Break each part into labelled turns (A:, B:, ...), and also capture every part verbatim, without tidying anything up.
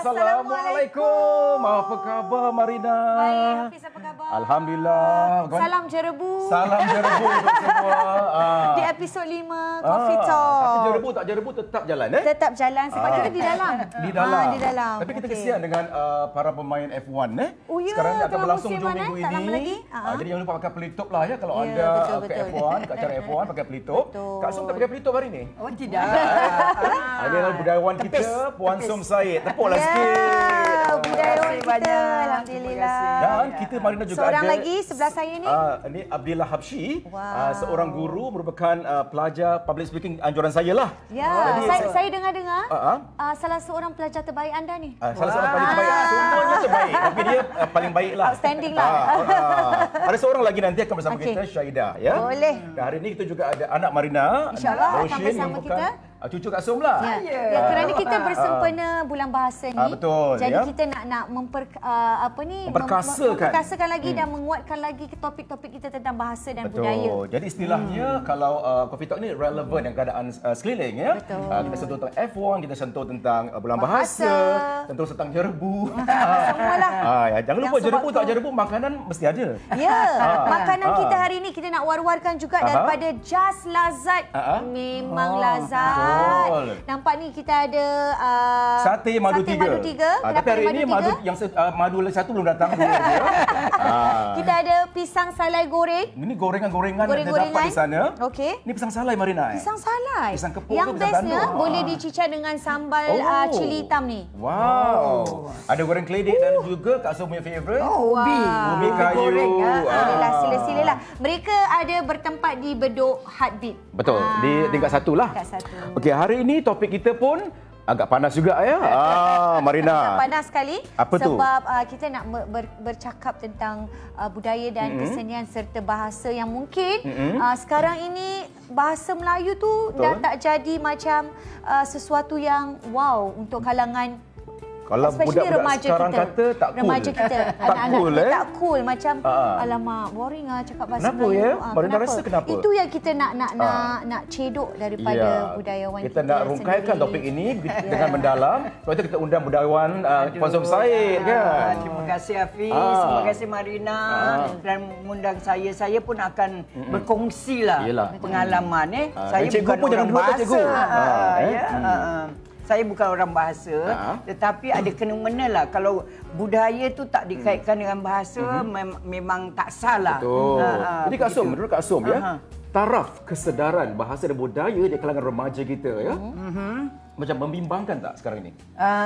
A: Assalamualaikum. Apa khabar Marina?
B: Baik, Hafiz apa khabar?
A: Alhamdulillah.
B: Salam jerebu.
A: Salam jerebu untuk semua. Ah.
B: Di episod lima Coffee
A: Ah,
B: Talk.
A: Tapi jerebu tak jerebu tetap jalan eh?
B: Tetap jalan sebab
A: Ah.
B: kita di dalam.
A: Di dalam.
B: Ah, di dalam.
A: Tapi kita
B: Okey.
A: kesian dengan uh, para pemain F satu eh.
B: Oh, ya,
A: Sekarang ni akan
B: tengah
A: berlangsung
B: musiman,
A: hujung
B: eh?
A: minggu
B: Tak
A: ini.
B: lama lagi.
A: Ah,
B: Ah.
A: jadi jangan lupa pakai pelitup lah ya kalau
B: Ya,
A: anda
B: betul,
A: uh, ke
B: betul.
A: F satu, ke acara F satu pakai pelitup.
B: Betul.
A: Kak Som tak pakai pelitup hari ni?
C: Oh tidak.
A: Ah, ini adalah budayawan kita, Puan Som Said. Tepuklah
B: Ya,
A: sikit.
B: budayawan
C: Terima kasih
B: kita.
C: banyak.
B: Alhamdulillah.
A: Dan kita Marina juga
B: Seorang
A: ada
B: lagi sebelah saya ni.
A: Uh, ini Abdillah Habsyi,
B: Wow.
A: uh, seorang guru merupakan uh, pelajar public speaking anjuran saya lah.
B: Ya,
A: Jadi,
B: saya, saya dengar-dengar
A: Uh, uh,
B: uh, salah seorang pelajar terbaik anda ni.
A: uh, salah seorang paling terbaik. Semuanya terbaik, tapi dia uh, paling baik lah.
B: Outstanding lah.
A: Ah, ah. Ada seorang lagi nanti akan bersama
B: Okey.
A: kita, Syahidah. Ya?
B: Boleh.
A: Dan hari ini kita juga ada anak Marina.
B: InsyaAllah
A: anak
B: akan
A: Roshin
B: bersama
A: yang merupakan,
B: kita.
A: Uh, cucu Kak Som lah.
B: Ya,
C: ya.
B: ya, kerana kita bersempena bulan bahasa ni.
A: Ah, betul,
B: Jadi
A: ya.
B: kita nak nak memper uh, apa ni
A: Memperkasakan.
B: mem- memperkasakan lagi dan menguatkan lagi ke topik-topik kita tentang bahasa dan
A: Betul.
B: budaya.
A: Jadi istilahnya hmm. kalau uh, Coffee Talk ni relevan dengan keadaan uh, sekeliling ya.
B: Betul.
A: Uh, kita sentuh tentang F satu, kita sentuh tentang uh, bulan bahasa,
B: Bahasa.
A: sentuh tentang jerebu.
B: Semualah.
A: Ah, ya. Jangan lupa
B: Yang
A: jerebu
B: sebab
A: tak
B: tu-
A: jerebu makanan mesti ada.
B: Ya,
A: Ah.
B: makanan
A: Ah.
B: kita hari ini kita nak war-warkan juga
A: Aha.
B: daripada Just Lazat.
A: Ah, ah.
B: Memang
A: Oh,
B: lazat.
A: betul.
B: Nampak ni kita ada uh,
A: Sate madu
B: sate
A: tiga.
B: madu tiga.
A: Ah,
B: Kenapa
A: tapi hari
B: ada
A: ini
B: madu
A: madu
B: tiga?
A: yang se- uh, madu lagi satu belum datang. Dulu, ya. Ah.
B: Kita ada pisang salai goreng.
A: Ini gorengan-gorengan yang kita dapat di sana.
B: Okey.
A: Ini pisang salai Marina. Eh?
B: Pisang salai.
A: Pisang kepul
B: Yang
A: ke pisang
B: bestnya
A: gandum?
B: boleh
A: Ah.
B: dicicah dengan sambal
A: Oh.
B: uh, cili hitam ni.
A: Wow. Ada goreng keledek dan juga Kak Som punya favourite.
C: Oh, ubi.
B: Wah.
A: Ubi kayu.
C: goreng, ah.
A: Ah.
B: Bolehlah, sila-silalah. Mereka ada bertempat di Bedok Heartbeat.
A: Betul,
B: Ah.
A: di tingkat satu lah.
B: Tingkat satu.
A: Okey, hari ini topik kita pun agak panas juga ya. Ah, Marina.
B: Panas sekali.
A: Apa tu?
B: Sebab uh, kita nak ber, bercakap tentang uh, budaya dan mm-hmm. kesenian serta bahasa yang mungkin mm-hmm. uh, sekarang ini bahasa Melayu tu
A: Betul.
B: dah tak jadi macam uh, sesuatu yang wow untuk kalangan.
A: Kalau
B: Especially
A: budak-budak
B: remaja
A: sekarang
B: kita.
A: kata tak cool.
B: Remaja kita.
A: Tak
B: Anak-anak
A: cool,
B: kita
A: eh?
B: tak cool. Macam,
A: Ah.
B: alamak, boring lah cakap bahasa
A: Kenapa,
B: Melayu.
A: ya?
B: Ah,
A: Marina rasa kenapa?
B: Itu yang kita nak nak
A: Ah.
B: nak nak cedok daripada
A: Ya.
B: budayawan kita
A: Kita nak rungkaikan
B: sendiri.
A: topik ini dengan mendalam. Sebab itu kita undang budayawan uh, Puan Som Said
C: Ah,
A: kan.
C: terima kasih Hafiz,
A: Ah.
C: terima kasih Marina
A: Ah.
C: dan mengundang saya. Saya pun akan berkongsi lah
A: Yelah.
C: pengalaman eh.
A: Ah,
C: Saya
A: dan cikgu
C: bukan
A: pun jangan
C: orang
A: dulu,
C: bahasa.
A: cikgu. Ah,
C: Ah,
A: eh.
C: ya.
A: Hmm.
C: ah. Saya bukan orang bahasa,
A: Ah.
C: tetapi ada kena-mena lah. Kalau budaya tu tak dikaitkan dengan bahasa, mem- memang tak salah.
A: Betul.
C: Ah, ah,
A: Jadi Kak Som,
C: begitu.
A: menurut Kak Som ya,
C: Aha.
A: taraf kesedaran bahasa dan budaya di kalangan remaja kita ya. Macam membimbangkan tak sekarang ini?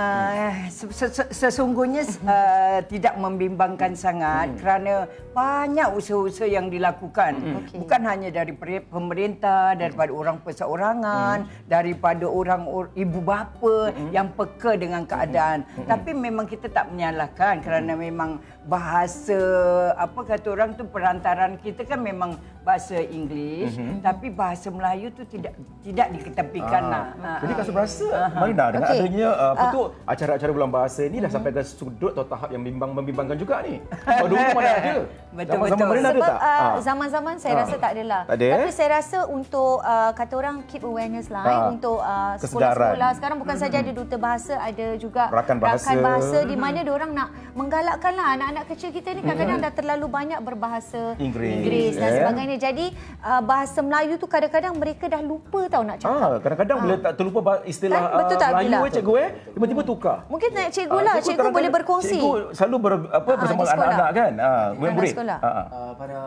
C: Uh, ses- ses- sesungguhnya uh, tidak membimbangkan sangat hmm. kerana banyak usaha-usaha yang dilakukan.
A: Hmm.
B: Okey.
C: Bukan hanya dari peri- pemerintah, daripada orang perseorangan, hmm. daripada orang or- ibu bapa hmm. yang peka dengan keadaan. Hmm. Tapi memang kita tak menyalahkan kerana memang bahasa, apa kata orang tu, perantaran kita kan memang bahasa Inggeris, hmm. tapi bahasa Melayu tu tidak tidak diketepikan
A: Ah.
C: lah. Ah,
A: Jadi
C: ah.
A: Kak Som rasa Marina dengan
B: Okey.
A: adanya uh, apa tu acara-acara bulan bahasa ni dah sampai ke sudut atau tahap yang bimbang membimbangkan juga ni. Kalau dulu mana ada?
C: Betul,
A: Zaman-zaman
C: betul.
A: Marina ada
B: Sebab
A: tak?
B: uh,
A: Ah.
B: zaman-zaman saya
A: Ah.
B: rasa tak adalah.
A: Tak ada, eh?
B: Tapi saya rasa untuk uh, kata orang keep awareness lah eh,
A: Ah.
B: untuk uh,
A: Kesedaran.
B: sekolah-sekolah sekarang bukan saja ada duta bahasa, ada juga
A: Rakan bahasa.
B: bahasa di mana diorang nak menggalakkanlah anak-anak kecil kita ni kadang-kadang dah terlalu banyak berbahasa
A: Inggeris,
B: Inggeris dan
A: eh?
B: sebagainya. Jadi uh, bahasa Melayu tu kadang-kadang mereka dah lupa tahu nak cakap.
A: Ah, kadang-kadang bila tak terlupa bah- istilah
B: Kan? Betul
A: ah,
B: tak,
A: Melayu
B: Abdillah?
A: eh, cikgu eh, tiba-tiba tukar.
B: Mungkin nak cikgu
A: Ah,
B: lah, cikgu
A: kadang-kadang
B: boleh berkongsi.
A: Cikgu selalu ber, apa,
B: Ah,
A: bersama
B: di sekolah.
A: anak-anak kan. Ah,
B: Anak
A: murid-murid.
B: sekolah.
A: Ah, ah.
D: Uh, pada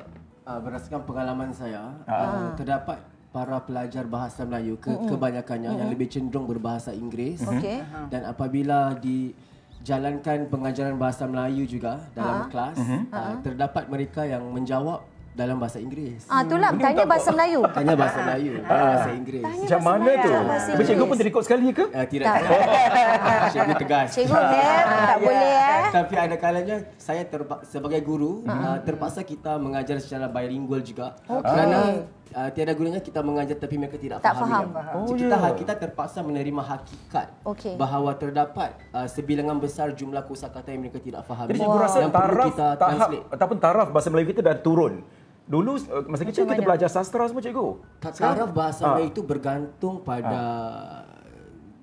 D: uh, berdasarkan pengalaman saya,
A: Ah.
D: uh, terdapat para pelajar bahasa Melayu ke, kebanyakannya yang lebih cenderung berbahasa Inggeris.
B: Okey.
D: Dan apabila dijalankan pengajaran bahasa Melayu juga dalam kelas, uh, terdapat mereka yang menjawab dalam bahasa Inggeris.
B: Ah, itulah tanya bahasa Melayu.
D: Tanya bahasa Melayu, bahasa Inggeris.
A: Macam mana tu?
B: bahasa
A: Tapi cikgu
B: Inggeris.
A: pun terikut sekali ke?
D: Uh, tidak.
B: Tak.
D: Cikgu tegas.
B: Cikgu eh, tak boleh eh.
D: Tapi ada kalanya saya terpa- sebagai guru uh, terpaksa kita mengajar secara bilingual juga.
B: Okey.
D: Kerana uh, tiada gunanya kita mengajar tapi mereka tidak
B: Tak
D: faham.
B: faham.
A: Oh,
D: kita
A: ya.
D: kita terpaksa menerima hakikat
B: Okey.
D: bahawa terdapat uh, sebilangan besar jumlah kosakata yang mereka tidak fahami.
A: Jadi cikgu rasa
D: yang perlu
A: taraf
D: kita
A: tahap
D: translate.
A: ataupun taraf bahasa Melayu kita dah turun. Dulu uh, masa kecil kita
B: mana?
A: belajar sastra semua cikgu.
D: Taraf bahasa
A: Ah.
D: Melayu itu bergantung pada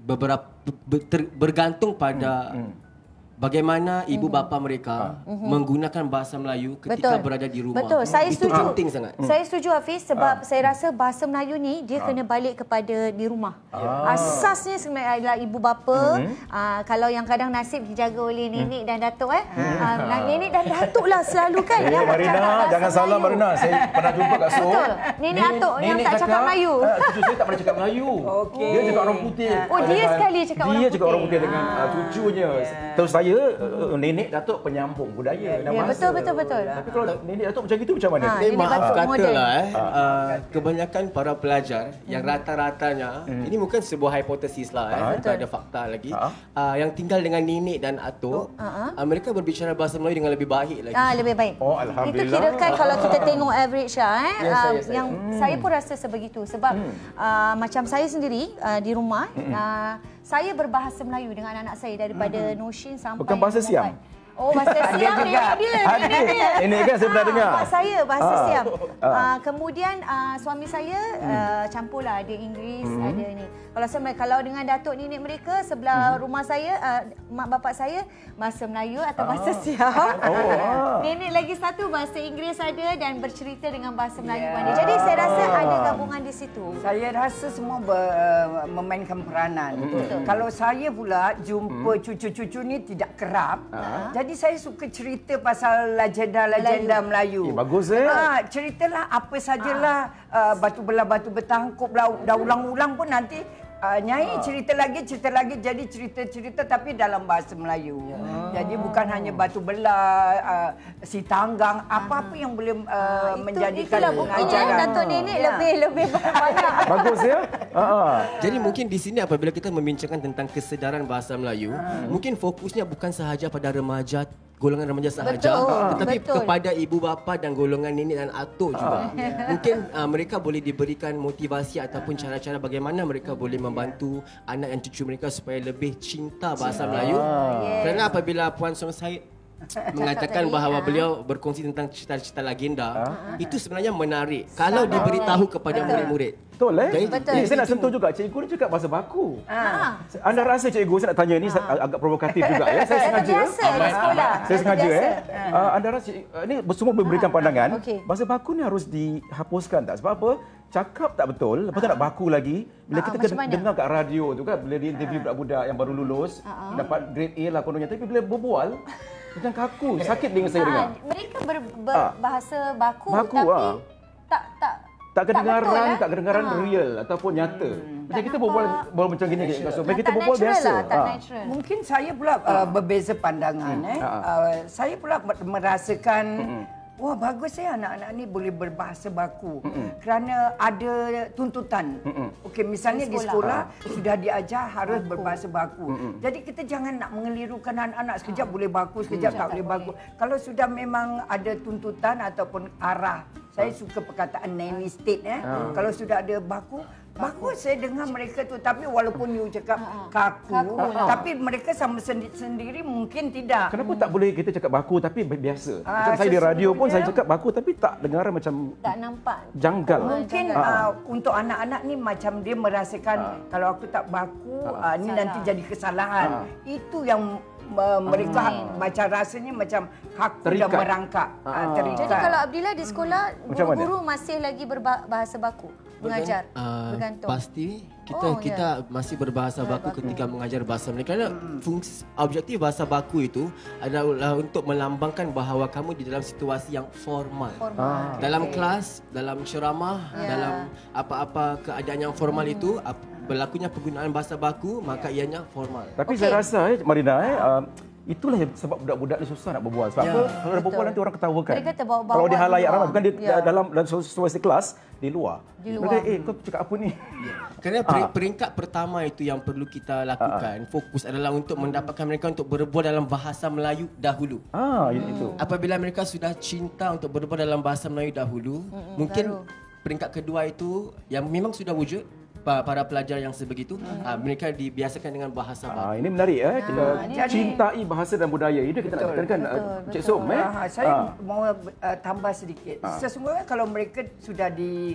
D: beberapa ber, ter, bergantung pada hmm. Hmm. bagaimana ibu bapa mereka mm-hmm. menggunakan bahasa Melayu ketika
B: Betul.
D: berada di rumah.
B: Betul, saya
D: Itu
B: setuju.
D: penting sangat.
B: Saya setuju Hafiz sebab ah. saya rasa bahasa Melayu ni dia ah. kena balik kepada di rumah. Ah. Asasnya sebenarnya adalah ibu bapa. Mm-hmm. Ah, kalau yang kadang nasib dijaga oleh nenek mm. dan datuk eh. Mm. Ah, nenek dan datuk lah selalu kan.
A: Eh,
B: yang
A: Marina, jangan salah Marina. Saya pernah jumpa kat Seoul.
B: Betul. Nenek datuk yang tak cakap Melayu.
A: Uh, cucu saya tak pernah cakap Melayu.
C: Okay.
A: Dia cakap orang putih.
B: Oh, dia sekali cakap orang
A: putih. Dia
B: putih.
A: cakap orang putih dengan uh, cucunya. Yeah. Terus saya uh, nenek datuk penyambung budaya dan
B: ya,
A: bahasa.
B: Betul betul betul.
A: Tapi kalau nenek datuk macam gitu macam mana?
B: Ha,
D: Eh, maaf katalah
B: modern.
D: eh, uh, kebanyakan para pelajar yang rata-ratanya hmm. ini mungkin sebuah hipotesis lah eh,
A: Ha,
D: tak ada fakta lagi.
A: Ha.
D: Uh, yang tinggal dengan nenek dan atuk,
B: Ha.
D: uh, mereka berbicara bahasa Melayu dengan lebih baik lagi.
B: Ah, lebih baik.
A: Oh, alhamdulillah.
B: Itu kirakan kalau kita tengok average lah eh.
A: Yes,
B: uh,
A: yes, yes.
B: yang hmm. saya pun rasa sebegitu sebab hmm. uh, macam saya sendiri uh, di rumah hmm. uh, saya berbahasa Melayu dengan anak-anak saya daripada hmm. Noshin sampai
A: bukan bahasa Siam.
B: Oh, bahasa Siam ni dia. Nenek dia.
A: Ini kan saya pernah dengar.
B: Mak saya bahasa
A: Ah.
B: Siam.
A: Ah.
B: Uh, kemudian uh, suami saya uh, campurlah ada Inggeris, hmm. ada ni. Kalau saya kalau dengan datuk nenek mereka sebelah hmm. rumah saya, uh, mak bapak saya bahasa Melayu atau bahasa
A: Ah.
B: Siam.
A: Oh, ah.
B: Nenek lagi satu bahasa Inggeris ada dan bercerita dengan bahasa Melayu
C: Yeah.
B: pandai. Jadi saya rasa ada gabungan di situ.
C: Saya rasa semua ber, uh, memainkan peranan.
B: Betul.
C: Kalau saya pula jumpa cucu-cucu ni tidak kerap.
A: Ah.
C: Jadi saya suka cerita pasal legenda-legenda Melayu.
A: Eh, bagus eh.
C: Ah, ceritalah apa sajalah ah. uh, batu belah batu bertangkup lah, dah ulang-ulang pun nanti Uh, Nyai cerita lagi, cerita lagi, jadi cerita-cerita tapi dalam bahasa Melayu. Ya. Jadi bukan hanya batu belah, uh, si tanggang, apa-apa yang boleh uh,
B: Itu,
C: menjadikan
B: itulah buktinya
C: pengajaran.
B: datuk nenek
C: Ya.
B: lebih-lebih banyak.
A: Bagus ya. Ah.
D: Jadi mungkin di sini apabila kita membincangkan tentang kesedaran bahasa Melayu, hmm. mungkin fokusnya bukan sahaja pada remaja, golongan remaja sahaja,
B: Betul,
D: tetapi
B: betul.
D: kepada ibu bapa dan golongan nenek dan atuk juga. Mungkin uh, mereka boleh diberikan motivasi ataupun cara-cara bagaimana mereka boleh membantu anak dan cucu mereka supaya lebih cinta bahasa Melayu.
B: Yes.
D: Kerana apabila Puan Som Said mengatakan bahawa beliau berkongsi tentang cita-cita legenda, itu sebenarnya menarik kalau diberitahu kepada murid-murid.
A: Betul eh?
D: Jadi,
B: Betul.
A: Eh, saya nak sentuh juga. Cikgu ni cakap bahasa baku.
B: Ah.
A: Anda rasa cikgu, saya nak tanya ni ag- agak provokatif juga ya. Saya sengaja.
B: Biasa di sekolah.
A: Saya sengaja
B: Biasa.
A: eh. Uh, anda rasa uh, ni semua memberikan pandangan.
B: okey.
A: Bahasa baku ni harus dihapuskan tak? Sebab apa? Cakap tak betul, lepas tu nak baku lagi. Bila
B: Ah,
A: kita
B: macam
A: kena
B: mana?
A: dengar kat radio tu kan, bila dia interview budak-budak yang baru lulus, dapat grade A lah kononnya. Tapi bila berbual, macam kaku, sakit dengan saya dengar.
B: Ah, mereka ber,
A: Ah.
B: berbahasa baku,
A: Baku,
B: tapi
A: ah.
B: tak tak
A: Tak kedengaran,
B: betul, eh?
A: tak kedengaran
B: Ah.
A: real ataupun nyata. Macam
B: Tak
A: kita
B: nampak.
A: berbual, berbual macam gini. Macam
B: tak
A: kita berbual
B: natural
A: biasa.
B: lah, tak
A: Ah.
B: natural.
C: Mungkin saya pula uh, berbeza pandangan. Eh.
A: Ha, ha.
C: Uh, saya pula merasakan, wah bagus ya anak-anak ni boleh berbahasa baku. Kerana ada tuntutan. Okey, misalnya di sekolah, di sekolah sudah diajar harus baku. berbahasa baku. Jadi kita jangan nak mengelirukan anak-anak sekejap boleh baku, sekejap tak boleh baku. Kalau sudah memang ada tuntutan ataupun arah, saya suka perkataan nanny state eh. Kalau sudah ada baku, bagus saya dengar mereka tu, tapi walaupun you cakap kaku,
B: Kaku lah.
C: tapi mereka sama sendi- sendiri mungkin tidak.
A: Kenapa tak boleh kita cakap baku tapi biasa?
C: Ah,
A: Macam saya di radio pun
C: sesungguhnya-
A: saya cakap baku tapi tak dengar macam
B: Tak nampak.
A: janggal.
C: Mungkin
A: Ah.
C: uh, untuk anak-anak ni macam dia merasakan kalau aku tak baku, uh, ni
B: Salah.
C: nanti jadi kesalahan.
A: Ah.
C: Itu yang uh, mereka macam rasanya macam kaku dan
A: Terikat.
C: merangkak.
A: Ah.
C: Uh, terikat.
B: Jadi kalau Abdillah di sekolah,
A: Macam mana?
B: guru-guru masih lagi berbahasa baku mengajar,
D: Uh,
B: bergantung.
D: Pasti kita
B: Oh,
D: kita masih berbahasa baku ketika mengajar bahasa Melayu. Kerana fungsi objektif bahasa baku itu adalah untuk melambangkan bahawa kamu di dalam situasi yang formal.
B: Formal.
D: Dalam kelas, dalam ceramah,
B: Ya.
D: dalam apa-apa keadaan yang formal itu ap- berlakunya penggunaan bahasa baku, maka ianya formal.
A: Tapi
B: Okey.
A: saya rasa eh Marina eh uh, itulah yang sebab budak-budak ni susah nak berbual. Sebab
D: Ya.
A: apa? Kalau dia berbual nanti orang ketawakan.
B: Mereka terbawa-bawa
A: Kalau di halayak
B: di luar.
A: ramai bukan di
B: Ya.
A: dalam dalam situasi kelas, di luar.
B: Di
A: Mereka,
B: luar.
A: eh kau cakap apa ni?
D: Kerana per- peringkat pertama itu yang perlu kita lakukan, fokus adalah untuk mendapatkan mereka untuk berbual dalam bahasa Melayu dahulu.
A: Ah, itu.
D: Apabila mereka sudah cinta untuk berbual dalam bahasa Melayu dahulu,
B: Mm-mm,
D: mungkin
B: baru.
D: peringkat kedua itu yang memang sudah wujud pa- para pelajar yang sebegitu,
B: Mm.
D: uh, mereka dibiasakan dengan bahasa baku.
A: Ah, ini menarik eh. Kita
C: ini-
A: cintai bahasa dan budaya. Ini kita nak tekankan uh, Cik Som eh.
C: Ah, saya
A: Ah.
C: mau uh, tambah sedikit. Sesungguhnya kalau mereka sudah di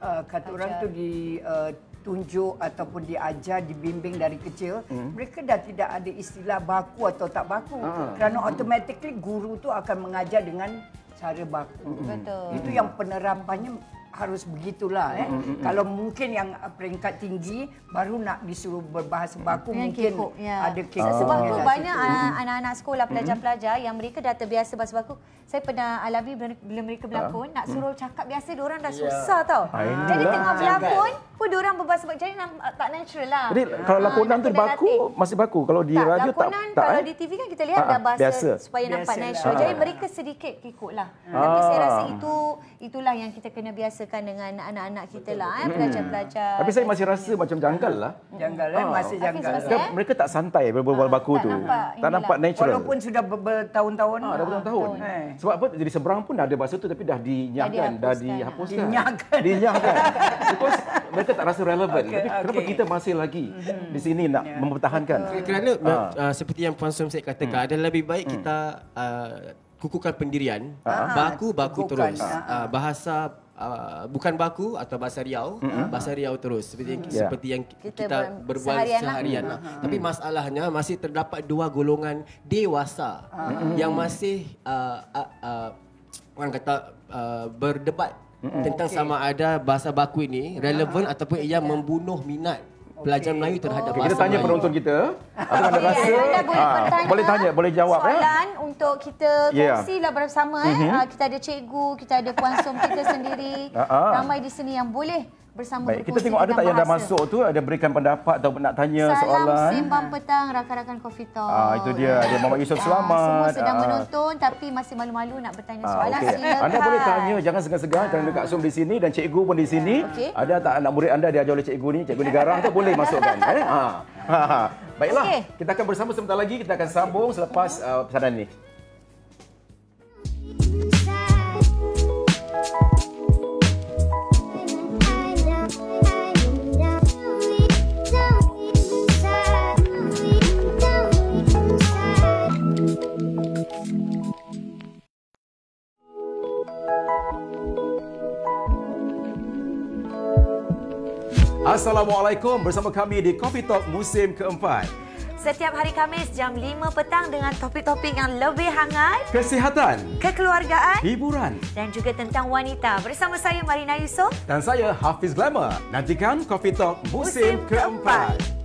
C: uh, kata orang tu di uh, tunjuk ataupun diajar, dibimbing dari kecil, hmm. mereka dah tidak ada istilah baku atau tak baku. Ah. Kerana automatically guru tu akan mengajar dengan cara baku.
B: Betul.
C: Itu yang penerapannya harus begitulah. Eh. Mm-hmm. Kalau mungkin yang peringkat tinggi baru nak disuruh berbahasa baku, yang mungkin
B: kekok, ya.
C: ada kekok.
B: Sebab tu banyak situ. anak-anak sekolah, pelajar-pelajar yang mereka dah terbiasa bahasa baku. Saya pernah alami bila mereka berlakon, nak suruh cakap biasa, diorang dah susah yeah. tau.
A: Ayolah.
B: Jadi tengah berlakon pun diorang berbahasa baku. Jadi tak natural lah.
A: Jadi kalau lakonan tu baku, latih. masih baku. Kalau di
B: tak,
A: radio tak.
B: Lakonan
A: tak
B: kalau
A: eh?
B: di T V kan kita lihat ha, dah bahasa
A: biasa.
B: supaya
C: biasa
B: nampak
C: lah.
B: natural.
A: Ha.
B: Jadi mereka sedikit kekok lah. Ah. Tapi saya rasa itu itulah yang kita kena biasakan dengan anak-anak kita lah, eh, pelajar-pelajar.
A: Tapi saya masih rasa macam janggal lah.
C: Janggal eh, masih janggal.
B: Eh?
A: Mereka tak santai berbual baku tu. Tak nampak natural.
C: Walaupun sudah bertahun-tahun.
A: Ah, dah bertahun-tahun. Eh. Sebab apa? Jadi seberang pun ada bahasa tu tapi dah dinyahkan, dah dihapuskan.
C: Dinyahkan.
A: Dinyahkan. Because mereka tak rasa relevan.
C: Okay,
A: tapi
C: okay.
A: kenapa kita masih lagi mm-hmm. di sini nak yeah. mempertahankan?
D: Kerana uh, seperti yang Puan Som saya katakan, hmm. adalah lebih baik hmm. kita uh, kukuhkan pendirian, uh-huh. baku baku kukukan. terus, uh, bahasa uh, bukan baku atau bahasa Riau, uh-huh. bahasa Riau terus seperti yeah. seperti yang kita, kita berbual seharian. seharian lah. Uh-huh. Tapi masalahnya masih terdapat dua golongan dewasa uh-huh. yang masih uh, uh, uh, orang kata uh, berdebat uh-huh. tentang okay. sama ada bahasa baku ini relevan uh-huh. ataupun ia membunuh minat pelajar okay. Melayu terhadap okay, bahasa
A: kita tanya
D: Melayu.
A: Penonton kita apa anda rasa
B: anda boleh,
A: ha, boleh tanya, boleh jawab
B: soalan
A: ya?
B: Untuk kita kongsilah yeah. bersama eh. Mm-hmm. Uh, kita ada cikgu, kita ada Puan Som kita sendiri. Uh-huh. Ramai di sini yang boleh bersama
A: baik, kita tengok ada tak yang dah masuk tu, ada berikan pendapat atau nak tanya
B: Salam
A: soalan.
B: Salam sembang petang rakan-rakan Coffee Talk.
A: Ah, itu dia, ada Muhammad Yusof Selamat.
B: Semua sedang
A: ah.
B: menonton tapi masih malu-malu nak bertanya soalan.
A: Ah, okay.
B: Silakan.
A: Anda boleh tanya, jangan segan-segan kerana Kak Som di sini dan cikgu pun di sini. Okay. Ada tak anak murid anda diajar oleh cikgu ni, cikgu ni garang tu boleh masukkan. eh? ha. Ha, ha. Baiklah, okay. Kita akan bersama sebentar lagi, kita akan sambung selepas uh, pesanan ni. Assalamualaikum, bersama kami di Coffee Talk musim keempat.
B: Setiap hari Khamis jam lima petang dengan topik-topik yang lebih hangat,
A: kesihatan,
B: kekeluargaan,
A: hiburan
B: dan juga tentang wanita. Bersama saya Marina Yusof
A: dan saya Hafiz Glamour. Nantikan Coffee Talk musim, musim keempat. keempat.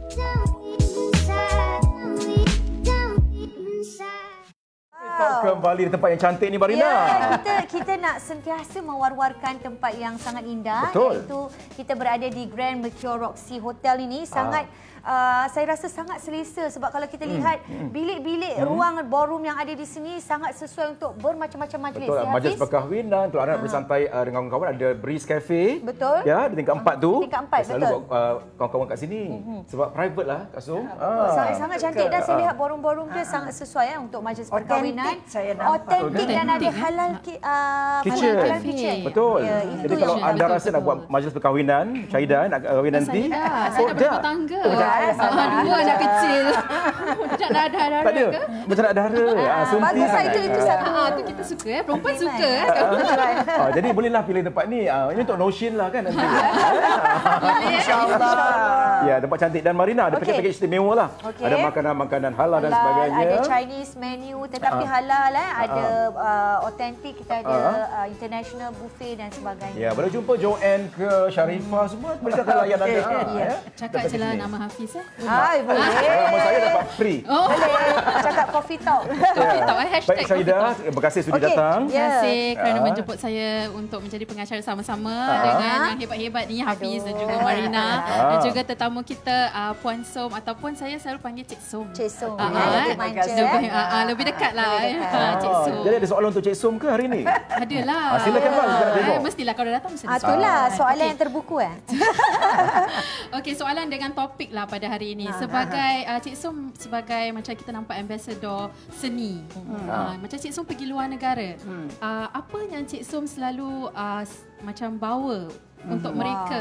A: Kembali di tempat yang cantik ni, Marina.
B: Ya, kita kita nak sentiasa mewar-warkan tempat yang sangat indah.
A: Betul.
B: Iaitu kita berada di Grand Mercure Roxy Hotel ini. Sangat ah. Uh, saya rasa sangat selesa sebab kalau kita lihat bilik-bilik hmm. ruang ballroom yang ada di sini sangat sesuai untuk bermacam-macam majlis.
A: Betul, ya, majlis perkahwinan, untuk anda nak bersantai uh, dengan kawan-kawan, ada Breeze Cafe.
B: Betul.
A: Ya, di tingkat empat tu.
B: Tingkat empat,
A: selalu
B: betul.
A: Selalu uh, kawan-kawan kat sini. Mm-hmm. Sebab private lah, Kak Som.
B: Ah. Sangat, sangat cantik dah saya lihat ballroom-ballroom dia ah. sangat sesuai ya, untuk majlis perkahwinan. Otentik dan ada halal ki, uh,
A: kitchen.
B: halal kitchen.
A: Betul. Ya, jadi kalau
B: yang
A: anda rasa nak buat majlis perkahwinan, Syahidah nak kahwin nanti.
E: Saya dah berumah tangga. Dua anak kecil. Macam nak ada darah ke?
A: Macam nak darah. Ah,
B: bagus lah, itu itu satu.
E: Ah, tu kita suka eh. Perempuan suka eh.
A: Ah, jadi bolehlah pilih tempat ni. Ah, ini untuk Notion lah kan nanti.
C: InsyaAllah.
A: Ya, tempat cantik dan Marina ada
B: okay.
A: paket-paket istimewa lah. Okay. Ada makanan-makanan halal, halal dan sebagainya.
B: Ada Chinese menu tetapi ah. halal eh. Ada autentik, uh, kita ada uh. Uh, international buffet dan sebagainya.
A: Ya, boleh jumpa Joanne ke Sharifah semua mereka akan layan anda.
E: Ya. Cakap je lah nama Hafiz eh.
B: Hai, boleh.
A: Nama saya dapat free.
E: Oh.
B: Boleh. Cakap Coffee Talk.
E: Coffee Talk eh. Hashtag
A: Baik Syahidah, terima kasih sudah
B: okay.
A: datang.
E: Terima kasih kerana menjemput saya untuk menjadi pengacara sama-sama dengan yang hebat-hebat ni, Hafiz dan juga Marina. Dan juga tetamu kita uh, Puan Som ataupun saya selalu panggil Cik Som.
B: Cik Som.
E: Uh,
B: ya, lebih manja.
E: Lebih, uh, uh, lebih dekat lah.
B: Lebih dekat.
E: Uh, Cik Som.
A: Jadi ada soalan untuk Cik Som ke hari ini?
E: Adalah.
A: Ah, silakan Bang, kita nak tengok.
E: Eh, mestilah kalau datang mesti ada
B: soalan. Itulah soalan
E: okay.
B: yang terbuku eh.
E: Okey, soalan dengan topik lah pada hari ini. Sebagai uh, Cik Som sebagai macam kita nampak ambassador seni. Hmm. Uh, macam Cik Som pergi luar negara. Hmm. Uh, apa yang Cik Som selalu uh, macam bawa hmm. untuk mereka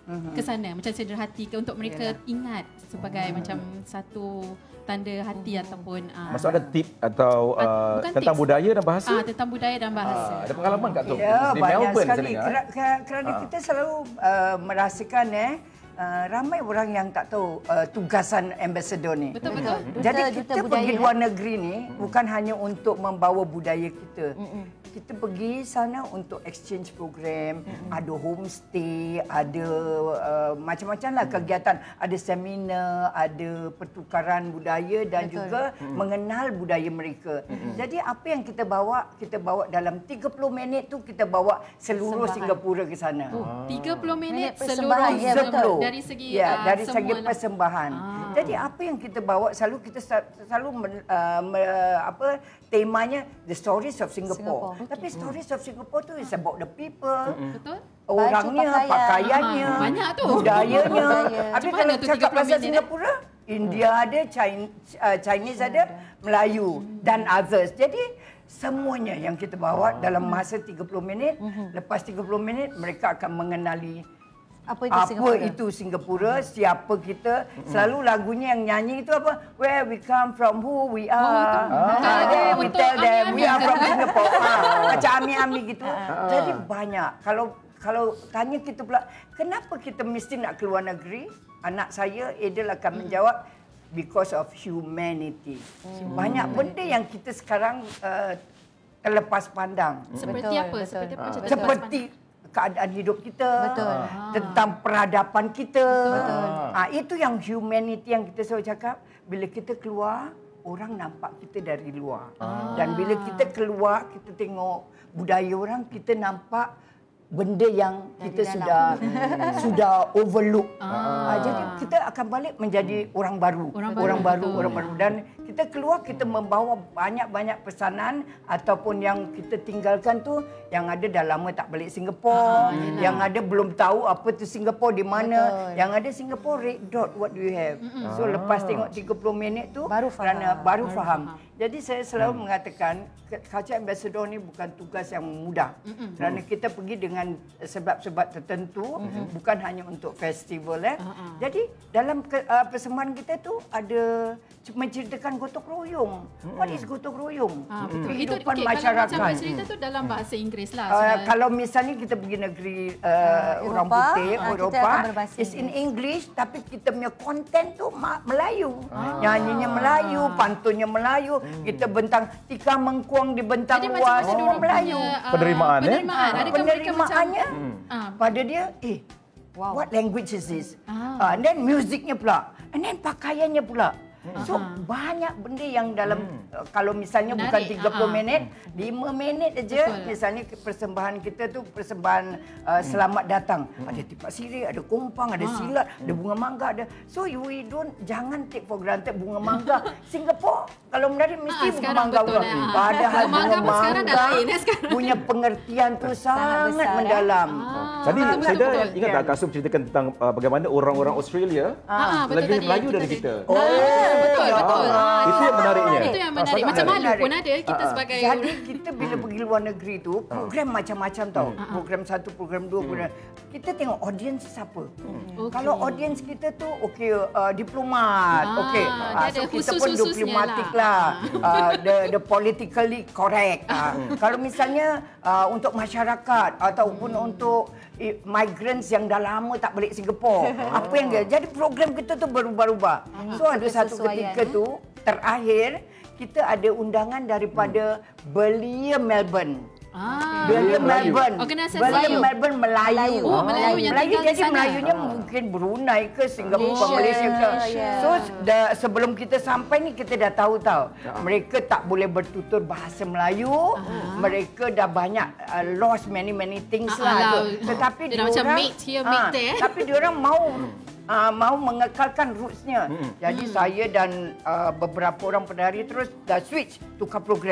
E: ke sana macam sederhati ke untuk mereka Yalah. ingat sebagai hmm. macam satu tanda hati hmm. ataupun uh,
A: maksud ada tip atau uh, tentang tips. budaya dan bahasa?
E: Ah, tentang budaya dan bahasa.
A: Ah, ada pengalaman Kak Tok?
C: Ya,
A: di
C: banyak
A: Melbourne
C: sekali. Kerana,
A: eh?
C: kerana ah. kita selalu uh, merasakan eh Uh, ramai orang yang tak tahu uh, tugasan ambassador ni.
E: Betul betul.
C: Jadi
B: duta,
C: kita
B: duta
C: pergi
B: budaya.
C: luar negeri ni bukan hanya untuk membawa budaya kita. Mm-mm. Kita pergi sana untuk exchange program, mm-mm. ada homestay, ada uh, macam-macam lah kegiatan, ada seminar, ada pertukaran budaya dan betul. juga mm. mengenal budaya mereka. Mm-mm. Jadi apa yang kita bawa, kita bawa dalam tiga puluh minit tu kita bawa seluruh Sembahan. Singapura ke sana.
E: Oh, tiga puluh minit seluruh
C: ya, betul.
E: dari segi
C: ya,
E: uh,
C: dari segi persembahan. Ah. Jadi apa yang kita bawa selalu kita selalu men, uh, me, apa temanya the stories of Singapore. Singapore. Tapi okay. stories of Singapore tu is about the people.
E: Betul.
C: Orangnya,
B: pakaian.
C: pakaiannya,
E: Aha, banyak tu.
C: budayanya. Tapi
E: Macam
C: kalau
E: tu
C: cakap pasal
E: minit,
C: Singapura, India ada, Chinese, uh, Chinese ada, Melayu dan others. Jadi semuanya yang kita bawa dalam masa tiga puluh minit, lepas tiga puluh minit mereka akan mengenali
B: apa itu
C: apa
B: Singapura?
C: itu Singapura, siapa kita. Selalu lagunya yang nyanyi itu apa? Where we come from, who we are.
E: Oh,
C: ah, then we tell them we are from Singapore. ah, macam ami-ami gitu. Jadi banyak. Kalau kalau tanya kita pula, kenapa kita mesti nak keluar negeri? Anak saya Edel akan menjawab, because of humanity. Hmm. Banyak benda yang kita sekarang uh, terlepas pandang.
E: Seperti
B: betul,
E: apa?
B: betul.
E: Seperti apa?
C: Uh, seperti keadaan hidup kita,
B: betul.
C: tentang peradaban kita.
B: Betul.
C: Ah, itu yang humanity yang kita selalu cakap. Bila kita keluar, orang nampak kita dari luar. Ah. Dan bila kita keluar, kita tengok budaya orang, kita nampak benda yang dari kita dalam. sudah sudah overlook. Ah. Ah, jadi kita akan balik menjadi orang baru, orang baru, orang baru, orang baru. Dan kita keluar, kita membawa banyak-banyak pesanan ataupun yang kita tinggalkan tu yang ada dah lama tak balik Singapura, ah, yang ada belum tahu apa tu Singapura di mana, betul. Yang ada Singapura red dot, what do you have? Mm-hmm. So lepas tengok tiga puluh minit tu
B: baru faham.
C: Kerana baru, baru faham. faham. Jadi saya selalu hmm. mengatakan Culture Ambassador ni bukan tugas yang mudah. Mm-hmm. Kerana kita pergi dengan sebab-sebab tertentu, mm-hmm. bukan hanya untuk festival eh. Uh-huh. Jadi dalam ke, uh, persembahan kita tu ada menceritakan gotong royong. Mm-hmm. What is gotong royong?
E: Ah,
C: mm-hmm. Kehidupan
E: itu, okay,
C: masyarakat.
E: Kalau macam cerita tu dalam bahasa Inggeris lah.
C: Uh, kalau misalnya kita pergi negeri uh, uh, orang putih, uh, Eropah, it's in English tapi kita punya konten tu Melayu. Ah. Nyanyinya Melayu, pantunnya Melayu. Hmm. Kita bentang tika mengkuang di bentang
E: jadi
C: luas
E: oh.
C: Melayu.
E: Punya, uh,
A: penerimaan eh?
E: Penerimaan.
C: Uh,
E: Adakah
C: penerimaannya
E: macam,
C: hmm. pada dia, eh, wow. what language is this?
E: Ah.
C: Uh, and then musicnya pula. And then pakaiannya pula. So
E: Aha.
C: banyak benda yang dalam hmm. uh, kalau misalnya
E: menarik.
C: Bukan tiga puluh
E: Aha.
C: minit, lima minit aja. Betul. Misalnya persembahan kita tu persembahan uh, selamat datang. Hmm. Ada tipak sirih, ada kompang, ada ha. silat, hmm. ada bunga mangga, ada. So we don't jangan take for granted bunga mangga. Singapore kalau menari mesti ha, bunga mangga. Padahal bunga mangga punya pengertian tu sangat besar, mendalam.
A: Ah. Tadi saya ingat tak Kak Sum ceritakan tentang uh, bagaimana orang-orang Australia ah. lebih betul, Melayu dari kita.
C: Oh.
E: Betul, betul.
A: Ah, itu yang menariknya.
E: Itu yang menarik.
A: Ah,
E: macam malu
A: menarik.
E: pun ada kita ah, sebagai...
C: Jadi kita bila pergi luar negeri tu, program macam-macam tau. Hmm. Program satu, program dua, hmm. program... Kita tengok audiens siapa. Hmm. Okay. Kalau audiens kita tu, okey, uh, diplomat. Ah, okey. Uh, so kita pun diplomatik lah. lah. uh, the, the politically correct. Uh, kalau misalnya uh, untuk masyarakat ataupun hmm. untuk migrants yang dah lama tak balik Singapura. Apa yang dia... Jadi program kita tu berubah-ubah. So ada satu ketika tu, terakhir, kita ada undangan daripada hmm. Belia Melbourne.
E: Ah,
C: Belia Melbourne.
E: Organisasi
C: Belia Melbourne Melayu.
E: Oh, Melayu yang
C: Melayu
E: tinggal
C: jadi
E: di sana.
C: Melayunya mungkin Brunei ke Singapura,
B: Malaysia,
C: Malaysia ke.
B: yeah.
C: So dah, sebelum kita sampai ni kita dah tahu tahu. Mereka tak boleh bertutur bahasa Melayu. Ah. Mereka dah banyak uh, lost many many things ah, lah. Tu. Tetapi dia
E: macam
C: orang,
E: mate here, mate there.
C: Tapi dia orang mau Uh, mau mengekalkan rootsnya. Hmm. Jadi hmm. saya dan uh, beberapa orang penari terus dah switch tukar program.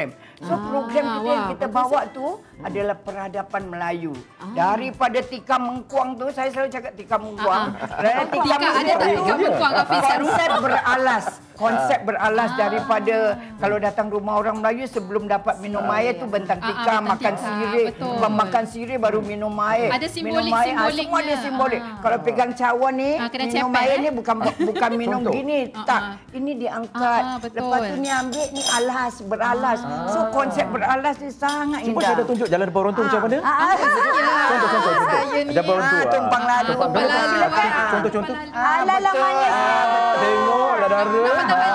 C: So program kita yang kita bawa tu adalah peradaban Melayu. Daripada tikam mengkuang tu, saya selalu cakap tikam mengkuang.
E: Tikam ada tak tikam mengkuang Hafiz?
C: Konsep beralas. Konsep beralas daripada kalau datang rumah orang Melayu sebelum dapat minum air tu bentang tikam, makan sirih, makan sirih baru minum air.
E: Ada simbolik simboliknya.
C: Semua ada simbolik. Kalau pegang cawan ni, minum air ni bukan bukan minum gini, tak. Ini diangkat. Lepas tu ni ambil ni alas, beralas. So konsep beralas ni sangat indah.
A: Cuba saya dah tunjuk jalan depan orang tu macam mana? Contoh-contoh. Depan orang tu.
C: Tumpang lalu.
E: Tumpang lalu.
A: Contoh-contoh.
B: Alalah manis.
A: Tengoklah dara.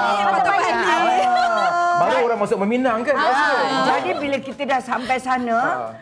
A: Baru orang masuk meminang kan?
C: Jadi bila kita dah sampai sana,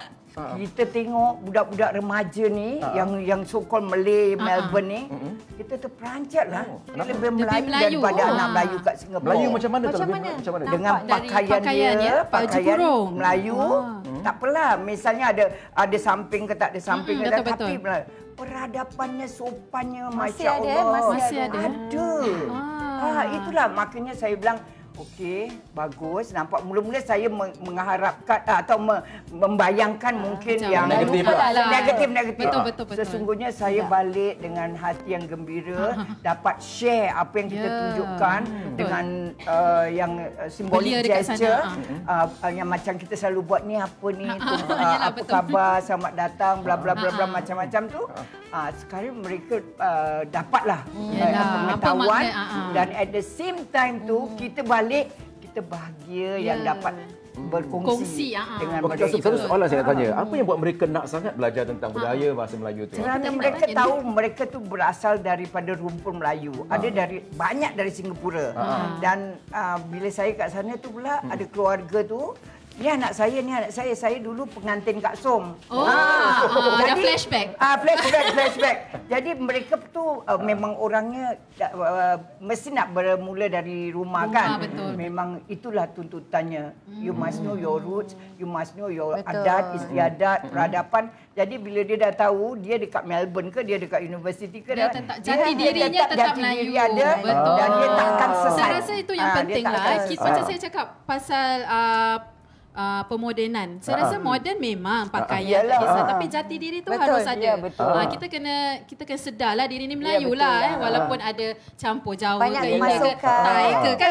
C: kita tengok budak-budak remaja ni uh-huh. yang yang so-called Malay, uh-huh. Melbourne ni, uh-huh. kita terperanjat lah. Dia lebih Melayu, Melayu daripada uh-huh. anak Melayu kat Singapura.
A: Melayu macam mana?
B: Macam mana?
A: Macam mana?
C: Dengan pakaian, pakaian dia, pakaian Melayu. Uh-huh. Tak apalah, misalnya ada ada samping ke tak ada samping uh-huh. ke tak, tapi peradabannya, sopannya,
B: masih
C: Masya
B: ada,
C: Allah.
B: Masih ada.
C: Ada. Ah. Ah, itulah makanya saya bilang, okey, bagus. Nampak mula-mula saya mengharapkan atau membayangkan mungkin
E: macam
C: yang
A: negatif,
C: negatif, negatif.
E: Betul, betul, betul.
C: Sesungguhnya saya balik dengan hati yang gembira, dapat share apa yang kita
E: yeah.
C: tunjukkan
E: Betul.
C: dengan uh, yang uh, simbolik gesture uh, uh, yang macam kita selalu buat ni apa ni, tu, uh, Yalah, apa betul. Khabar, selamat datang, bla bla bla bla macam-macam tu. Uh, sekarang mereka uh, dapatlah uh, pengetahuan dan at the same time tu kita balik kita bahagia yeah. yang dapat berkongsi
E: Kongsi, uh-huh.
C: dengan
A: okay,
C: mereka.
A: Terus soalan saya nak tanya, apa yang buat mereka nak sangat belajar tentang budaya bahasa Melayu tu?
C: Kerana mereka tahu mereka tu berasal daripada rumpun Melayu. Ha. Ada dari banyak dari Singapura. Ha. Dan uh, bila saya kat sana tu pula hmm. ada keluarga tu, ni anak saya, ni anak saya. Saya dulu pengantin Kak Som.
E: Oh, ah, ah,
C: jadi,
E: ada flashback.
C: Ah, flashback, flashback. Jadi mereka tu uh, memang orangnya uh, mesti nak bermula dari rumah, rumah kan.
E: Betul.
C: Memang itulah tuntutannya. Hmm. You must know your roots, you must know your
B: betul.
C: adat, istiadat, hmm. peradaban. Jadi bila dia dah tahu dia dekat Melbourne ke, dia dekat universiti ke,
E: dia tetap jati dia dirinya tetap, tetap
C: jati
E: Melayu.
C: Diri ada,
E: betul.
C: Dan dia takkan sesat.
E: Saya rasa itu yang
C: ah,
E: penting lah. Kita, macam
A: ah.
E: saya cakap pasal uh, Uh, pemodenan. Saya rasa moden memang pakaian tak kisah, tapi jati diri tu
C: betul,
E: harus ada.
C: Ya, betul.
E: Uh, kita kena kita kena sedarlah diri ni Melayu ya, lah eh, walaupun ada campur Jawa
B: banyak
E: ke India ke Thai ke kan.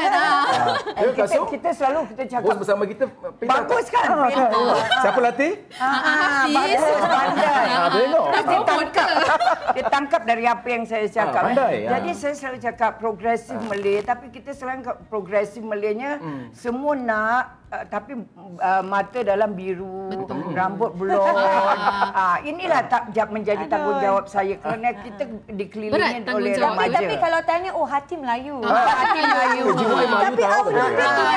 C: Ha. Kita, kita selalu kita cakap
A: bos bersama kita
C: bagus kan?
A: Siapa latih?
E: Hafiz.
C: Pandai.
A: Tengok.
C: Dia tangkap. Dia tangkap dari apa yang saya cakap.
A: Pandai.
C: Jadi saya selalu cakap progresif Malay, tapi kita selalu progresif Malaynya semua nak Uh, tapi uh, mata dalam biru, betul. Rambut blond. uh, inilah tak menjadi tanggungjawab saya kerana kita dikelilingi oleh remaja.
B: Tapi kalau tanya, oh hati Melayu.
C: Oh, hati Melayu.
B: Tapi awak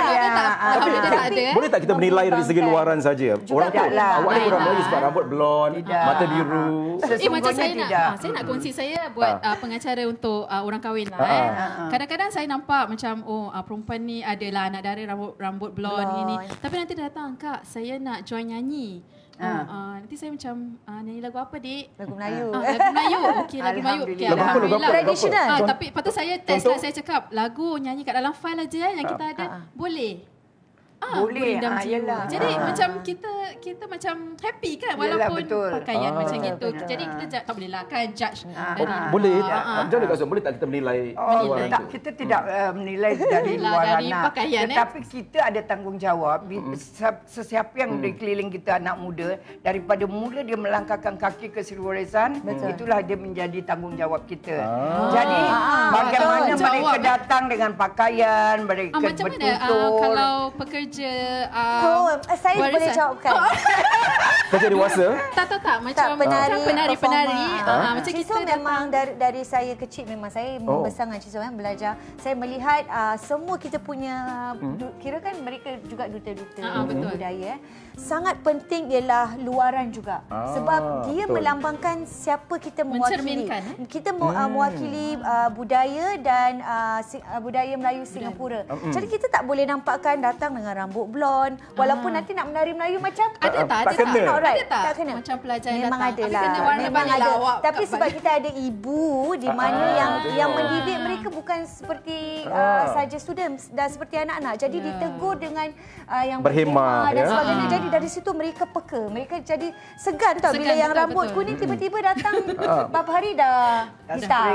A: Tapi boleh tak kita menilai dari segi luaran saja? Orang tu, awak ni orang Melayu sebab rambut blond, mata biru.
E: Eh, macam saya nak, ah, saya nak kongsi saya buat ah. uh, pengacara untuk uh, orang kahwin lah. Ah. Eh. Kadang-kadang saya nampak macam oh uh, perempuan ni adalah anak dara rambut rambut blond ni. Tapi nanti dia datang, Kak, saya nak join nyanyi. Oh, uh, nanti saya macam uh, nyanyi lagu apa, Dik?
B: Lagu Melayu.
E: Uh, lagu Melayu. Okey, lagu Melayu. Okay,
A: lagu apa, lagu apa?
B: Tradisional.
E: Uh, tapi patut saya test lah, saya cakap lagu nyanyi kat dalam file aja yang kita ada. Uh, boleh. Ah,
C: boleh. Ah,
E: Jadi ah. macam kita kita macam happy kan walaupun
C: yalah,
E: pakaian
C: ah,
E: macam gitu.
C: betul.
E: Jadi kita tak boleh lah kan judge
C: ah,
E: dari
C: ah,
A: boleh.
C: Ah,
A: ah, Macam mana Kak Som? Boleh tak kita menilai
C: oh,
A: luaran
C: tak,
A: tu?
C: kita tidak uh, menilai dari luaran
E: dari pakaian.
C: Tetapi
E: eh?
C: kita ada tanggungjawab. Hmm. Sesiapa yang hmm. di keliling kita anak muda, daripada mula dia melangkahkan kaki ke Sri Warisan, betul. Itulah dia menjadi tanggungjawab kita. Ah. Jadi ah, bagaimana betul. mereka jawab. datang dengan pakaian, mereka
E: ah, macam
C: bertutur.
E: Macam mana uh, kalau pekerja uh,
B: Oh, saya warisan. boleh jawabkan.
A: Kerja dewasa?
E: Tak, tak, tak. Macam
B: tak, penari,
E: penari-penari.
B: Ha? Ha? Macam kita so, memang dari, dari saya kecil memang saya oh. membesar dengan Cik Som eh, belajar. Saya melihat uh, semua kita punya, hmm. du, kira kan mereka juga duta-duta ha, budaya. Eh. Sangat penting ialah luaran juga. Ah, sebab dia betul. melambangkan siapa kita mewakili. Eh? Kita hmm. uh, mewakili uh, budaya dan uh, budaya Melayu Singapura. Hmm. Jadi kita tak boleh nampakkan datang dengan rambut blond. Walaupun ah. nanti nak menari Melayu macam
E: ada tak?
A: Tak kena.
B: Right.
E: Ada tak?
B: Tak kena.
E: Macam pelajar yang
B: memang
E: datang.
B: ada lah.
E: Kena warna
B: memang
E: balik
B: ada.
E: lawak.
B: Tapi sebab kita ada ibu di mana ah, yang betul. yang mendidik mereka bukan seperti ah. uh, saja student dan seperti anak-anak. Jadi yeah. ditegur dengan uh, yang
A: berhemah
B: dan
A: ya?
B: sebagainya. Ah. Jadi dari situ mereka peka. Mereka jadi segan tau
E: segan,
B: bila yang
E: betul,
B: rambut
E: betul.
B: kuning tiba-tiba datang beberapa hari dah hitam.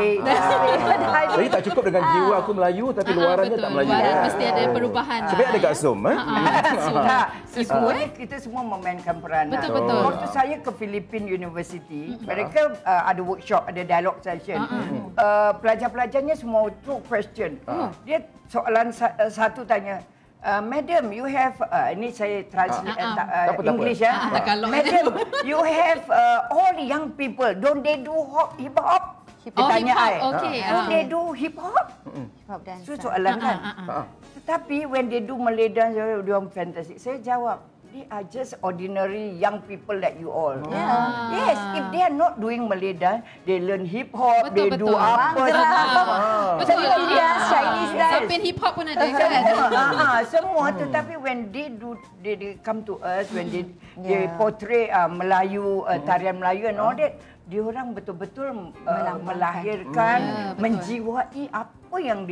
A: Jadi tak cukup dengan jiwa aku Melayu tapi luarannya tak Melayu.
E: Luaran mesti ada perubahan.
A: Sebenarnya ada Kak Som. Eh?
C: Tak, sesungguhnya kita semua memainkan peranan.
E: Betul, betul.
C: Waktu saya ke Philippine University, mereka uh, ada workshop, ada dialog session. Uh, pelajar-pelajarnya semua two question. Dia soalan satu tanya, Uh, Madam, you have uh, ini saya translate uh, uh, uh, English ya. Uh, uh, Madam, you have uh, all young people. Don't they do hop, hip hop?
E: Oh,
C: tanya
E: hip hop.
C: I.
E: Okay.
C: Don't uh. they do hip hop?
B: Hip hop dance.
C: Itu soalan kan. Uh, uh, uh. Tetapi when they do Malay dance, dia fantastic. Saya jawab, they are just ordinary young people like you all.
B: Yeah.
C: Yes, if they are not doing Malay dance, they learn hip hop,
E: betul,
C: they
E: betul.
C: do apa.
E: Betul.
C: India, Chinese dance.
E: Sampai hip hop pun ada kan?
C: Semua, ah, semua. Tetapi when they do, they, they come to us, when they they portray uh, Melayu, uh, tarian Melayu and all that, diorang betul-betul uh, melahirkan,
E: ya,
C: menjiwai apa yang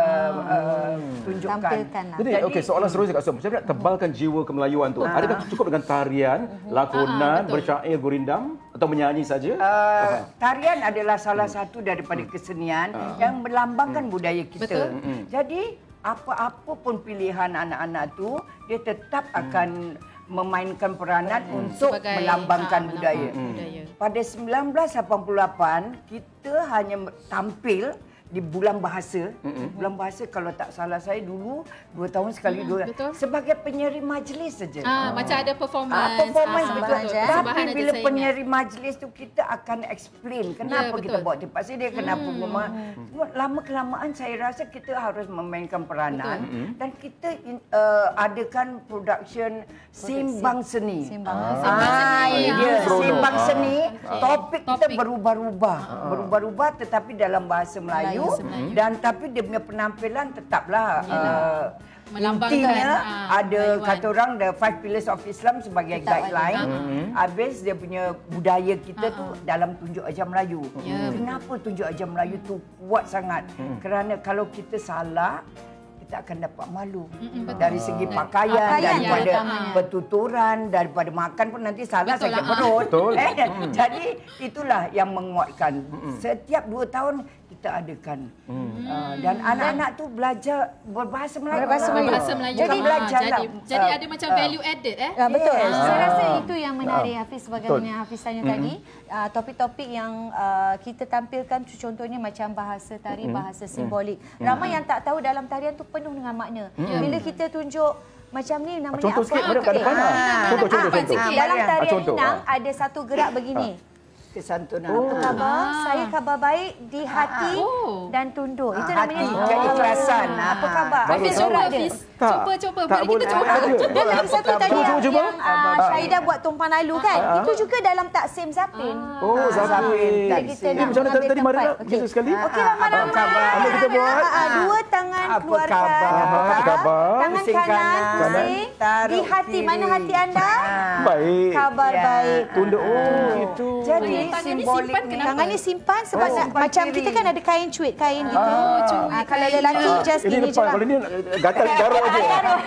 C: ditunjukkan.
B: Lah.
A: Jadi, okey, soalan seterusnya Kak Som. Saya nak tebalkan jiwa kemelayuan tu.
C: Ah.
A: Adakah cukup dengan tarian, lakonan, bersyair, gurindam atau menyanyi saja?
C: Uh, tarian adalah salah satu daripada kesenian uh. yang melambangkan budaya kita.
E: Betul.
C: Jadi, apa-apa pun pilihan anak-anak tu, dia tetap akan memainkan peranan hmm. untuk
E: sebagai,
C: melambangkan
E: ha,
C: budaya.
E: budaya.
C: Pada sembilan belas lapan puluh lapan, kita hanya tampil di bulan bahasa. Mm-hmm. Bulan bahasa kalau tak salah saya dulu dua tahun sekali mm, dua
E: betul.
C: sebagai penyeri majlis saja.
E: Ah, oh. Macam ada performance.
C: Ah, performance
E: ah,
C: betul.
E: betul.
C: Tapi bila penyeri majlis tu kita akan explain kenapa
E: ya,
C: kita buat tempat dia, kenapa hmm. memang lama kelamaan saya rasa kita harus memainkan peranan betul. Dan kita uh, adakan production Simbang Seni.
B: Simbang,
C: ah.
B: Simbang
C: Seni. Ah, dia Simbang
A: ah.
C: Seni.
E: Okay.
C: Topik,
E: Topik
C: kita berubah-ubah. Ah. Berubah-ubah tetapi dalam bahasa Melayu.
E: Melayu.
C: Dan tapi dia punya penampilan tetaplah uh,
E: melambangkan
C: intinya
E: uh,
C: ada Melayuan. Kata orang the five pillars of Islam sebagai tetap guideline. Uh-huh. Habis dia punya budaya kita uh-huh. tu dalam tunjuk ajar Melayu. Yeah. Kenapa tunjuk ajar Melayu tu kuat sangat? Uh-huh. Kerana kalau kita salah kita akan dapat malu. Mm-mm, dari segi pakaian, pakaian daripada ya, bertuturan, daripada makan pun nanti salah
E: betul
C: sakit
E: lah.
C: perut.
A: Betul.
C: Eh, mm. Jadi itulah yang menguatkan. Mm-mm. Setiap dua tahun kita adakan. Mm. Uh, dan anak-anak tu belajar berbahasa Melayu.
B: Berbahasa Melayu.
E: Berbahasa Melayu.
C: Jadi
E: ah,
C: belajar
E: jadi,
C: lah.
E: jadi
C: Uh,
E: ada macam
C: uh,
E: value added eh.
B: Ya, betul.
C: Yes.
B: Saya rasa
C: Ah.
B: itu yang menarik Hafiz sebagaimana Hafiz tanya mm-hmm. tadi. Uh, topik-topik yang uh, kita tampilkan tu contohnya macam bahasa tari, mm-hmm. bahasa simbolik. Mm-hmm. Ramai yang tak tahu dalam tarian tu penuh dengan makna. Mm-hmm. Bila kita tunjuk macam ni namanya
A: contoh
B: apa?
A: Sikit,
B: Contoh
A: sikit,
B: sikit.
A: ah, contoh, contoh, contoh.
B: Ah, dalam tarian
A: contoh.
B: Inang ada satu gerak begini.
C: Kesantunan.
B: Oh. Apa khabar?
E: Ah.
B: Saya khabar baik di hati
E: oh.
B: dan tunduk. Itu
C: Ah,
B: namanya
C: hati, keikhlasan.
B: Apa khabar?
E: Hafiz
B: Ada
E: cuba
B: gerak dia.
E: Hafiz.
A: Tak.
E: Cuba cuba
A: Tak
E: boleh
A: boleh.
E: kita cuba.
A: Ada.
B: Dan lagi satu tadi
A: Cuba,
B: yang,
A: cuba,
B: yang
A: cuba.
B: uh, Syahidah buat tumpang lalu kan. Itu juga dalam Taksim Zapin.
A: Oh, Zapin.
B: Bila kita
A: Ini
B: nak
A: macam mana
B: mengambil
A: tadi Marina?
B: tempat.
A: Kita sekali.
B: Okey, ramai-ramai.
C: Apa khabar?
A: Apa kita buat?
B: Ah, ah, Dua tangan
C: Apa
B: keluarkan.
C: khabar?
A: Apa khabar?
B: Tangan
C: Pusing
B: kanan,
C: kanan.
B: pusing.
C: Taruh
B: Di hati,
C: kiri.
B: mana hati anda?
A: Baik.
B: Kabar
C: Ya.
B: baik.
A: Tunduk. Oh, itu.
C: Jadi
E: Tangan ni
C: simbolik
E: simpan
C: ni.
E: kenapa?
B: Tangan ni simpan sebab
C: Oh,
B: nak,
C: simpan
B: macam
C: kiri.
B: kita kan ada kain cuit, kain gitu.
E: Oh, cuit,
B: Ah, kalau
E: kain.
B: lelaki just
A: Ini
B: gini je
A: lepas.
B: lah.
A: Kalau ini gatal garuk aja.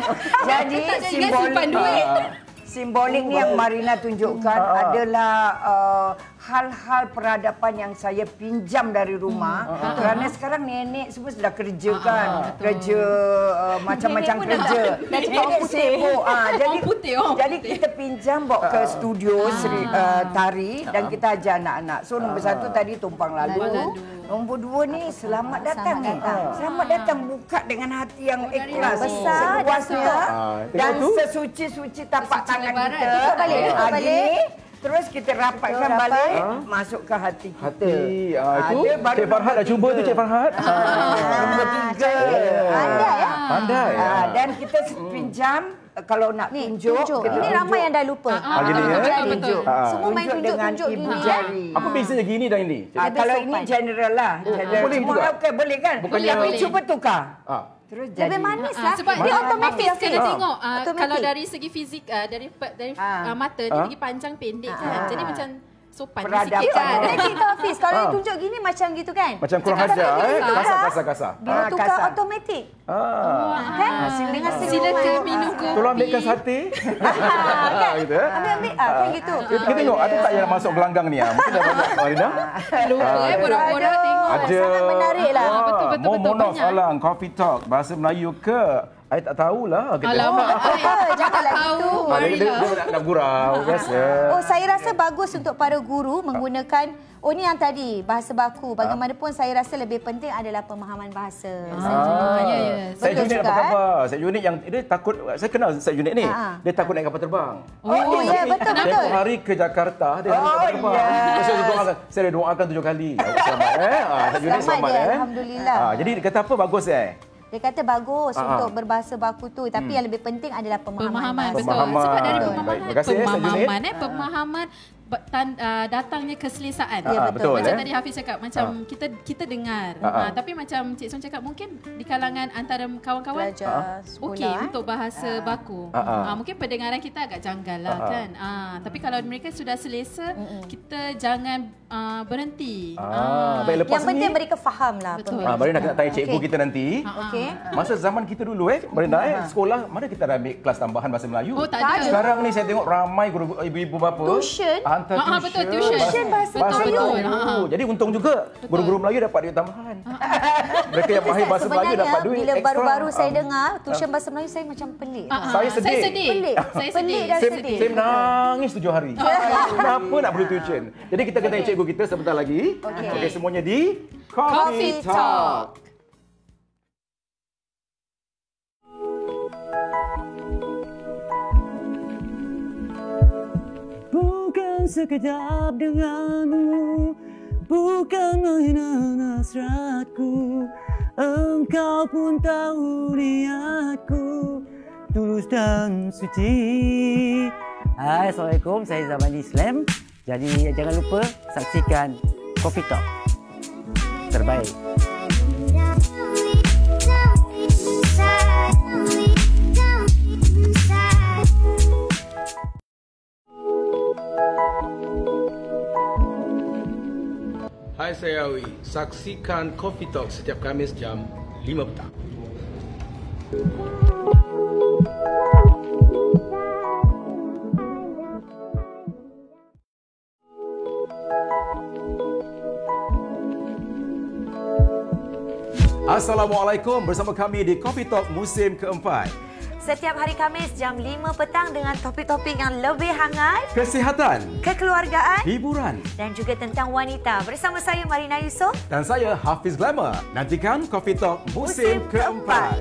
C: Jadi
E: Tak ada
C: simbolik
E: simpan duit.
C: simbolik ni yang Marina tunjukkan
A: Ah.
C: adalah uh, hal-hal peradaban yang saya pinjam dari rumah
B: Hmm.
C: kerana sekarang nenek semua sudah kerja kan, kerja uh, macam-macam
B: Nenek pun
C: kerja.
B: dah- dah cakap orang
C: Nenek
B: putih.
C: sibuk. Ah, jadi
E: Orang putih, orang
C: jadi
E: putih.
C: kita pinjam bawa ke studio seri, uh, tari dan kita ajar anak-anak. So nombor satu tadi tumpang lalu.
E: Lalu.
C: Nombor dua ni selamat datang ni.
B: Selamat datang.
C: Selamat datang buka dengan hati yang ikhlas,
B: besar dan
C: sepuasnya
A: Ah,
C: dan
A: tengok tu.
C: sesuci-suci tapak
E: Sesuci
C: tangan
E: lebaran.
C: kita.
B: Buka balik, buka
C: Ah,
B: balik.
C: gini, terus kita rapatkan
B: Betul, rapat.
C: balik, masuk ke hati kita.
A: Hati. Ah, itu
C: Ada baru
A: Cik Farhad dah
C: nombor
A: cuba tu
C: tiga.
A: Cik Farhad.
C: Nombor tiga.
B: Pandai ya?
A: Pandai.
C: Ah, dan kita pinjam kalau nak
B: Ni,
C: tunjuk,
B: tunjuk.
C: kita
B: Ini ramai yang dah lupa.
A: Ah, gini ya.
E: betul, betul.
A: Ah.
B: Semua main
C: tunjuk dengan
B: tunjuk-tunjuk
C: ibu
B: gini.
C: jari.
A: Apa bezanya gini dan ini?
C: Ah,
B: Lebih
C: kalau
B: sopan.
C: ini general lah. General.
A: boleh
C: Semua
A: juga?
C: okey, boleh kan?
A: Bukannya-
C: Tapi
E: Boleh.
C: cuba tukar.
A: Ah.
C: Terus jadi
B: lebih manis
E: Ah,
B: lah.
E: sebab
B: dia
E: dia
B: otomatik
E: Hafiz kena tengok ah,
B: Automatic.
E: kalau dari segi fizik ah, dari dari
C: Ah.
E: ah, mata dia pergi panjang pendek kan. Jadi macam sopan
C: Peradaban.
E: sikit kan.
B: Dia kita Hafiz. Kalau
A: Ah.
B: dia tunjuk gini macam gitu kan.
A: Macam kurang
B: Tapi
A: hajar
B: bila
A: eh.
B: tukar,
A: Kasar kasar kasar.
B: Bila
C: Ah,
B: tukar
C: kasar.
B: automatik.
A: Ah.
B: Kan?
C: sila-
B: Dengan
E: Sila
B: senyuman.
E: ke minum kopi.
A: Tolong ambilkan sate.
B: kan?
A: Gitu eh.
B: Ambil ambil ah kan gitu.
A: Kita, kita tengok ada tak yang masuk gelanggang ni ah. Mungkin dah banyak Marina.
E: Lupa eh borak-borak tengok.
A: Ada.
B: Sangat menarik lah.
E: Ah, betul, betul, betul,
A: Momonof
E: banyak.
A: Alang Coffee Talk bahasa Melayu ke? Saya tak tahulah. Kita.
E: Alamak.
B: Ah, janganlah
E: tahu.
B: gitu.
A: Ah, dia, dia,
E: Marilah.
A: dia nak, nak gurau biasa.
B: Oh, saya rasa bagus untuk para guru menggunakan oh ni yang tadi bahasa baku. Bagaimanapun saya rasa lebih penting adalah pemahaman bahasa.
E: Ah, ya, ya.
A: Saya
B: Betul
A: unit
B: juga,
A: apa
B: eh?
A: khabar? Saya unit yang dia takut, saya kenal saya unit ni.
B: Ha.
A: Dia takut naik kapal terbang.
B: Oh, ya, betul,
A: Tempoh
B: betul.
A: hari ke Jakarta dia naik kapal terbang.
C: yes.
A: Saya doakan, saya dah doakan tujuh kali. Selamat eh. Ah, saya unit
B: Selamat
A: selamat
B: dia,
A: eh.
B: Alhamdulillah.
A: Ah, jadi dia kata apa bagus eh?
B: Dia kata bagus
A: Ah,
B: untuk
A: ah.
B: berbahasa baku tu, tapi yang lebih penting adalah pemahaman.
E: Pemahaman,
B: bahasa.
E: betul.
A: Pemahaman.
E: Sebab dari
A: Baik,
E: pemahaman,
A: terima kasih, Ex,
E: pemahaman eh, pemahaman ba- tan, uh, datangnya keselesaan.
A: Ah,
B: Ya, betul.
E: Macam
A: eh?
E: tadi Hafiz cakap, macam kita kita dengar.
A: Ah, ah.
E: Ah, tapi macam Cik Son cakap, mungkin di kalangan antara kawan-kawan
B: Pelajar sekolah.
E: okey
B: eh.
E: untuk bahasa baku.
A: Ah, ah.
E: Ah, mungkin pendengaran kita agak janggal lah
A: Ah, ah.
E: kan. Ah, tapi kalau mereka sudah selesa, kita jangan ah, berhenti.
A: Ah, baik, lepas
B: Yang penting
A: ni
B: mereka faham lah.
E: Betul.
B: pembelajaran.
A: Ah, Marina nak tanya cikgu
B: Okey.
A: kita nanti.
B: Okey.
A: Masa zaman kita dulu eh, Marina eh, sekolah mana kita dah ambil kelas tambahan bahasa Melayu?
E: Oh, tak ada.
A: Sekarang ni saya tengok ramai guru ibu-ibu bapa
B: Tuition?
A: hantar
E: Ah, ah,
A: tuition.
E: betul, tuition.
B: Tuition bahasa
A: bahasa
E: Melayu.
A: Melayu.
E: Betul, ah.
A: Jadi untung juga guru-guru Melayu dapat duit tambahan. Mereka yang mahir bahasa Melayu
B: Sebenarnya
A: dapat duit
B: bila
A: ekstra.
B: baru-baru saya
A: Ah.
B: dengar tuition bahasa Melayu saya macam pelik.
E: Ah, ah.
A: Saya sedih.
E: Saya sedih.
B: Pelik.
E: Saya
B: Pelik
E: sedih.
B: dan
A: Saya,
B: sedih.
A: saya menangis tujuh hari. Kenapa nak perlu tuition? Jadi kita kena tanya cikgu kita sebentar lagi.
B: Okey.
A: Okey, semuanya di
B: Coffee
A: Coffee Talk.
F: Bukan sekejap denganmu, bukan mainan hasratku. Engkau pun tahu niatku, tulus dan suci. Hai, Assalamualaikum. Saya Zamani Islam. Jadi jangan lupa saksikan Coffee Talk. Terbaik.
G: Hai, saya Awi. Saksikan Coffee Talk setiap Khamis jam lima petang.
A: Assalamualaikum, bersama kami di Coffee Talk musim keempat.
B: Setiap hari Khamis jam lima petang dengan topik-topik yang lebih hangat,
A: Kesihatan,
B: kekeluargaan
A: hiburan
B: dan juga tentang wanita. Bersama saya Marina Yusof.
A: dan saya Hafiz Glamour. Nantikan Coffee Talk musim,
B: Musim
A: keempat.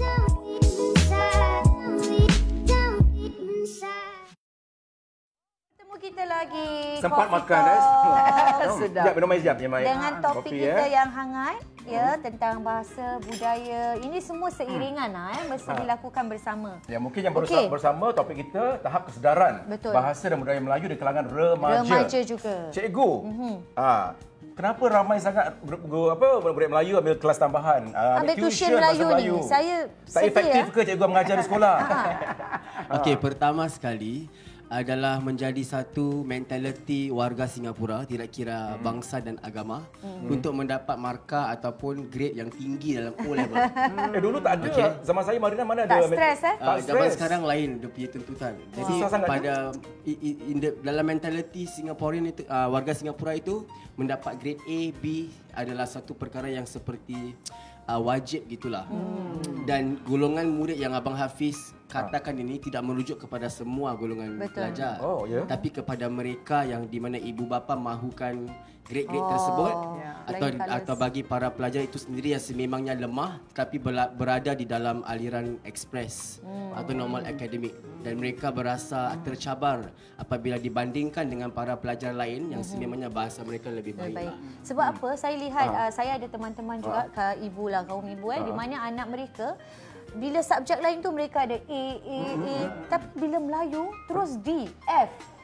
B: Ketemu kita lagi.
A: Sempat
B: Coffee
A: makan eh?
B: Talk.
C: Sedap.
A: Sekejap, minum air sekejap. Minum air.
B: Dengan topik
A: Kopi,
B: kita
A: eh.
B: yang hangat ya tentang bahasa, budaya. Ini semua seiringan lah eh mesti
A: Ha.
B: dilakukan bersama.
A: Ya, mungkin yang
B: Okey.
A: bersama, bersama topik kita tahap kesedaran
B: Betul.
A: bahasa dan budaya Melayu di kalangan remaja.
B: Remaja juga.
A: Cikgu, mm-hmm. ah, kenapa ramai sangat ber, ber, apa budak ambil kelas tambahan, ah,
B: Ambil tuition
A: bahasa
B: Melayu ni. Saya
A: tak
B: sedih,
A: efektif
B: ya.
A: ke cikgu mengajar di sekolah?
D: Okey, pertama sekali adalah menjadi satu mentaliti warga Singapura, tidak kira bangsa dan agama, hmm. untuk mendapat markah ataupun grade yang tinggi dalam O level.
A: eh dulu tak ada.
D: Okey.
A: Zaman saya Marina mana
B: Tak
A: ada.
B: stres, eh?
A: Tak
D: Uh, zaman
A: stres.
D: sekarang lain dia punya tuntutan. Jadi
A: Susah sangat
D: pada i, i, in the, dalam mentaliti Singaporean itu, uh, warga Singapura itu mendapat grade A, B adalah satu perkara yang seperti uh, wajib gitulah. Hmm. Dan golongan murid yang Abang Hafiz katakan ini tidak merujuk kepada semua golongan
B: Betul.
D: pelajar.
A: Oh, ya.
D: Tapi kepada mereka yang di mana ibu bapa mahukan grade-grade
B: Oh,
D: tersebut
B: ya.
D: atau
B: Flying colours.
D: atau bagi para pelajar itu sendiri yang sememangnya lemah tapi bela- berada di dalam aliran ekspres
B: Hmm.
D: atau normal akademik, dan mereka berasa tercabar apabila dibandingkan dengan para pelajar lain yang sememangnya bahasa mereka lebih baik.
B: Baik. Sebab apa? Saya lihat
A: Ha.
B: uh, saya ada teman-teman juga ka ibu lah, kaum ibu eh
A: Ha.
B: di mana anak mereka bila subjek lain tu mereka ada A A A tapi bila Melayu terus D F.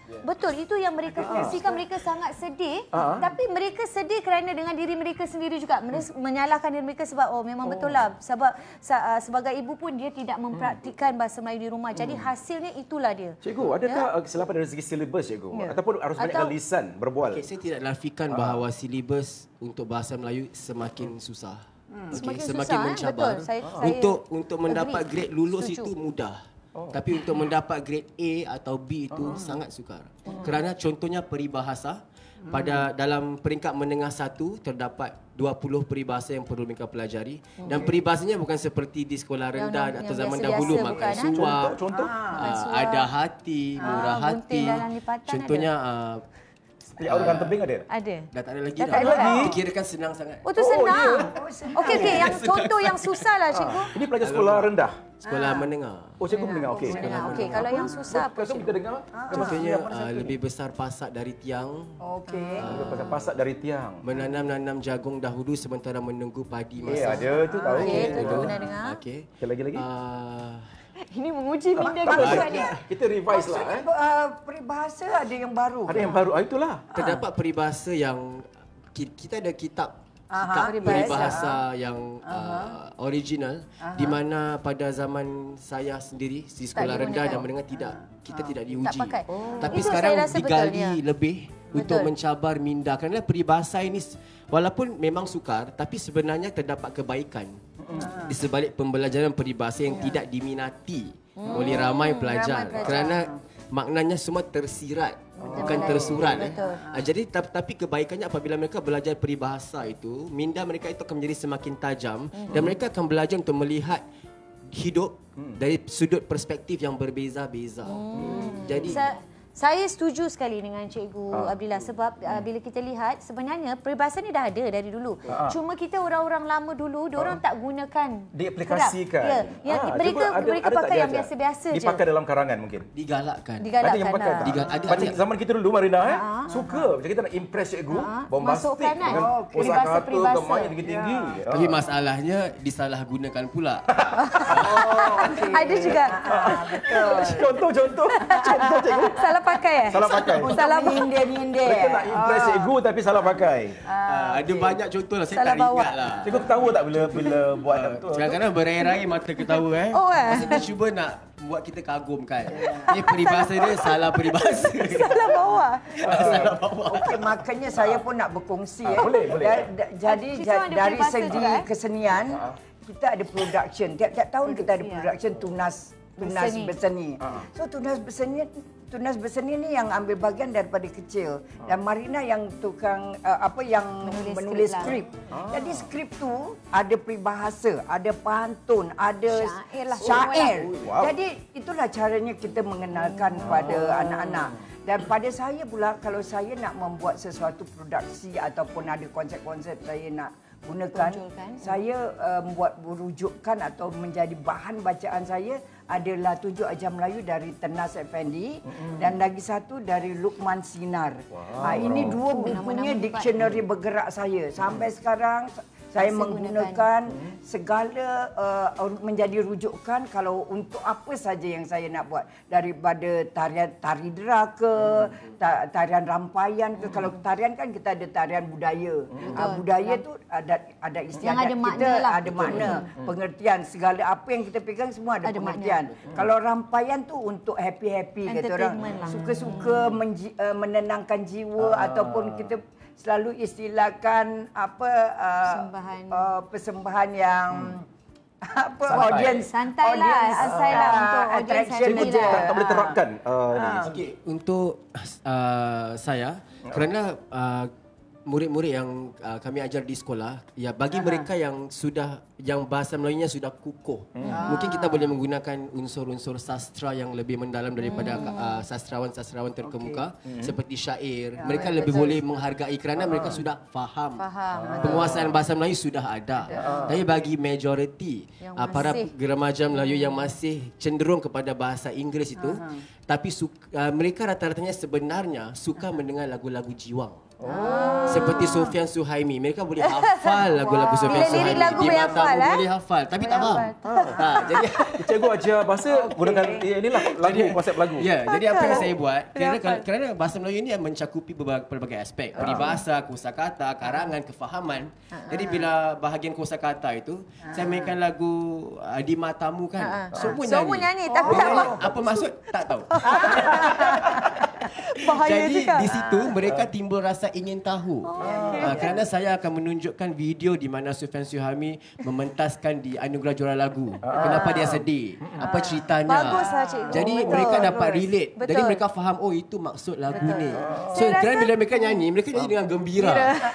B: Betul, itu yang mereka kongsikan. Mereka sangat sedih. Uh-huh. Tapi mereka sedih kerana dengan diri mereka sendiri juga. Mereka hmm. menyalahkan diri mereka sebab, oh memang oh. betul lah. Sebab uh, sebagai ibu pun dia tidak mempraktikkan bahasa Melayu di rumah. Jadi hasilnya itulah dia.
A: Cikgu, adakah ya? kesilapan dari segi silibus, Cikgu? Ya. Ataupun harus banyak Atau, lisan berbual?
D: Okay, saya tidak nafikan uh-huh. bahawa silibus untuk bahasa Melayu semakin susah. Hmm. Okay,
B: semakin,
D: semakin
B: susah,
D: mencabar.
B: Eh? Saya,
D: untuk
B: saya
D: untuk mendapat
B: agree.
D: grade lulus
B: Setuju.
D: itu mudah. Oh. Tapi untuk mendapat grade A atau B itu oh. sangat sukar. Oh. Kerana contohnya peribahasa, hmm. pada dalam peringkat menengah satu terdapat dua puluh peribahasa yang perlu mereka pelajari. Okay. Dan peribahasanya bukan seperti di sekolah rendah yang, atau yang zaman biasa dahulu biasa makan suap. Contoh, contoh? Uh, ada hati, murah ah, hati. Contohnya uh,
A: Ya, orang tebing ada?
B: Ada.
D: Dah tak ada lagi
B: dah.
D: dah.
B: Tak ada lagi.
D: Dikirakan senang sangat.
B: Oh, tu senang. Oh, senang. Okey, okey. Yang contoh yang susah lah, Cikgu.
A: Ini pelajar sekolah rendah?
D: Sekolah ha. menengah.
A: Oh, Cikgu menengah. Okey.
B: Okey, kalau yang susah apa?
A: Cikgu kita dengar.
D: Contohnya uh, lebih besar pasak dari tiang.
C: Okey.
A: Lebih besar pasak dari tiang.
D: Menanam-nanam jagung dahulu sementara menunggu padi masak.
A: Ya, ada tu tahu.
B: Okey, tu pernah dengar.
D: Okey.
A: Lagi-lagi.
B: Ini menguji minda kita ni.
A: Kita revise lah. Eh.
C: Uh, peribahasa ada yang baru.
A: Ada yang baru. Ah, itulah.
D: Terdapat peribahasa yang kita ada kitab Aha, kitab peribahasa yang uh, original Aha. di mana pada zaman saya sendiri di sekolah rendah dan menengah tidak kita Aha. tidak diuji. Tak oh. Tapi itu sekarang digali lebih betul. Untuk mencabar minda kerana peribahasa ini walaupun memang sukar tapi sebenarnya terdapat kebaikan hmm. di sebalik pembelajaran peribahasa yang ya. tidak diminati hmm. oleh ramai pelajar, ramai pelajar kerana maknanya semua tersirat oh. bukan tersurat eh. Jadi tapi kebaikannya apabila mereka belajar peribahasa itu minda mereka itu akan menjadi semakin tajam hmm. dan mereka akan belajar untuk melihat hidup hmm. dari sudut perspektif yang berbeza-beza. Hmm. Jadi
B: Sa- Saya setuju sekali dengan Cikgu uh. Abdillah sebab uh, bila kita lihat sebenarnya peribahasa ni dah ada dari dulu. Uh. Cuma kita orang-orang lama dulu diorang uh. tak gunakan.
A: Diaplikasikan.
B: Ya, yang uh. mereka ada, mereka ada pakai yang biasa-biasa je.
A: Dipakai dalam karangan mungkin.
D: Digalakkan.
B: Digalakkan.
A: Ada yang pakai.
B: Lah.
A: Digal- ada, ada. Zaman kita dulu Marina eh uh. suka macam kita nak impress cikgu, uh. bombastik
B: kan?
A: dengan oh, okay. peribahasa peribahasa yang tinggi-tinggi.
D: Ya. Tapi masalahnya disalahgunakan pula.
B: oh, okay. Ada juga.
C: Ah, betul.
A: Contoh-contoh. Contoh cikgu.
B: Salah pakai eh?
A: Salah pakai.
B: Salah menyindir-nyindir.
A: Mereka nak impress ah. cikgu tapi salah pakai.
D: Ah, okay. Ada banyak contoh lah. Saya
B: salah
D: tak ingat lah.
A: Cikgu ketawa tak bila bila buat tak betul?
D: Kadang-kadang berai-rai mata ketawa eh.
B: Oh eh.
D: Maksud dia cuba nak buat kita kagum kan. Ini peribahasa dia salah peribahasa.
B: Salah bawa.
D: Salah bawa.
C: Okey, makanya saya pun nak berkongsi
A: ah,
C: eh.
A: Boleh, boleh.
C: Da, da, jadi ja, dari segi juga, eh? kesenian ah. kita ada production. Tiap-tiap tahun kita ada production tunas tunas berseni. berseni. Ah. So tunas berseni Tunas berseni ni yang ambil bahagian daripada kecil dan Marina yang tukang uh, apa yang menulis, menulis skrip. Ah. Jadi skrip tu ada peribahasa, ada pantun, ada syair. Lah. syair. Wow. Jadi itulah caranya kita mengenalkan kepada oh. anak-anak. Dan pada saya pula kalau saya nak membuat sesuatu produksi ataupun ada konsep-konsep saya nak gunakan, Tunjulkan. saya uh, membuat rujukan atau menjadi bahan bacaan saya adalah Tujuh Ajar Melayu dari Tenas Effendi mm-hmm. dan lagi satu dari Lukman Sinar. Wow. Ha, ini dua bukunya diksionari bergerak saya. Sampai sekarang saya Masih menggunakan gunakan. segala uh, menjadi rujukan kalau untuk apa saja yang saya nak buat. Daripada tarian tari dera ke, hmm. tarian rampayan ke. Hmm. Kalau tarian kan kita ada tarian budaya. Hmm. Uh, budaya tu ada ada istiadat kita, lah. ada makna, hmm. pengertian. Segala apa yang kita pegang semua ada, ada pengertian. Hmm. Kalau rampayan tu untuk happy-happy kata orang. Lah. Suka-suka hmm. menji, uh, menenangkan jiwa ah. ataupun kita selalu istilahkan apa uh, persembahan uh, persembahan yang hmm. apa audience
B: santai lah asal lah untuk
C: attraction
A: saja tak, tak boleh terapkan uh,
D: uh, okey untuk uh, saya kerana uh, murid-murid yang uh, kami ajar di sekolah ya bagi Aha. mereka yang sudah yang bahasa Melayunya sudah kukuh hmm. mungkin kita boleh menggunakan unsur-unsur sastra yang lebih mendalam daripada hmm. uh, sastrawan-sastrawan terkemuka okay. hmm. seperti syair ya, mereka ya, lebih betul. boleh menghargai kerana uh. mereka sudah faham, faham penguasaan bahasa Melayu sudah ada uh. tapi bagi majoriti uh, para remaja Melayu yang masih cenderung kepada bahasa Inggeris itu uh-huh. tapi suka, uh, mereka rata-ratanya sebenarnya suka mendengar lagu-lagu jiwang. Oh. Seperti Sofian Suhaimi, mereka boleh hafal lagu-lagu Sofian
B: Bila
D: Suhaimi.
B: lirik lagu
D: Di
B: boleh
D: mata
B: hafal, eh?
D: boleh hafal, tapi
B: Boleh
D: tak faham.
B: hafal.
D: Ha, jadi
A: Cikgu ajar bahasa gunakan eh, inilah lagu, konsep lagu.
D: Ya, jadi apa yang saya buat, kerana, kerana bahasa Melayu ini mencakupi berbagai, pelbagai aspek. Peribahasa, kosakata, karangan, kefahaman. Jadi bila bahagian kosakata itu, saya mainkan lagu uh, Di Matamu kan. Semua nyanyi.
B: Semua nyanyi, tapi tak faham.
D: Apa maksud? Tak tahu.
B: Bahaya
D: Jadi
B: juga.
D: di situ mereka timbul rasa ingin tahu. Oh, okay. uh, kerana saya akan menunjukkan video di mana Sofian Suhaimi mementaskan di Anugerah Juara Lagu. Ah. Kenapa dia sedih? Ah. Apa ceritanya?
B: Baguslah cikgu.
D: Jadi
B: Betul.
D: mereka dapat relate.
B: Betul.
D: Jadi mereka faham oh itu maksud lagu
B: Betul.
D: ni.
B: Oh.
D: So kerana bila mereka nyanyi, mereka nyanyi dengan gembira.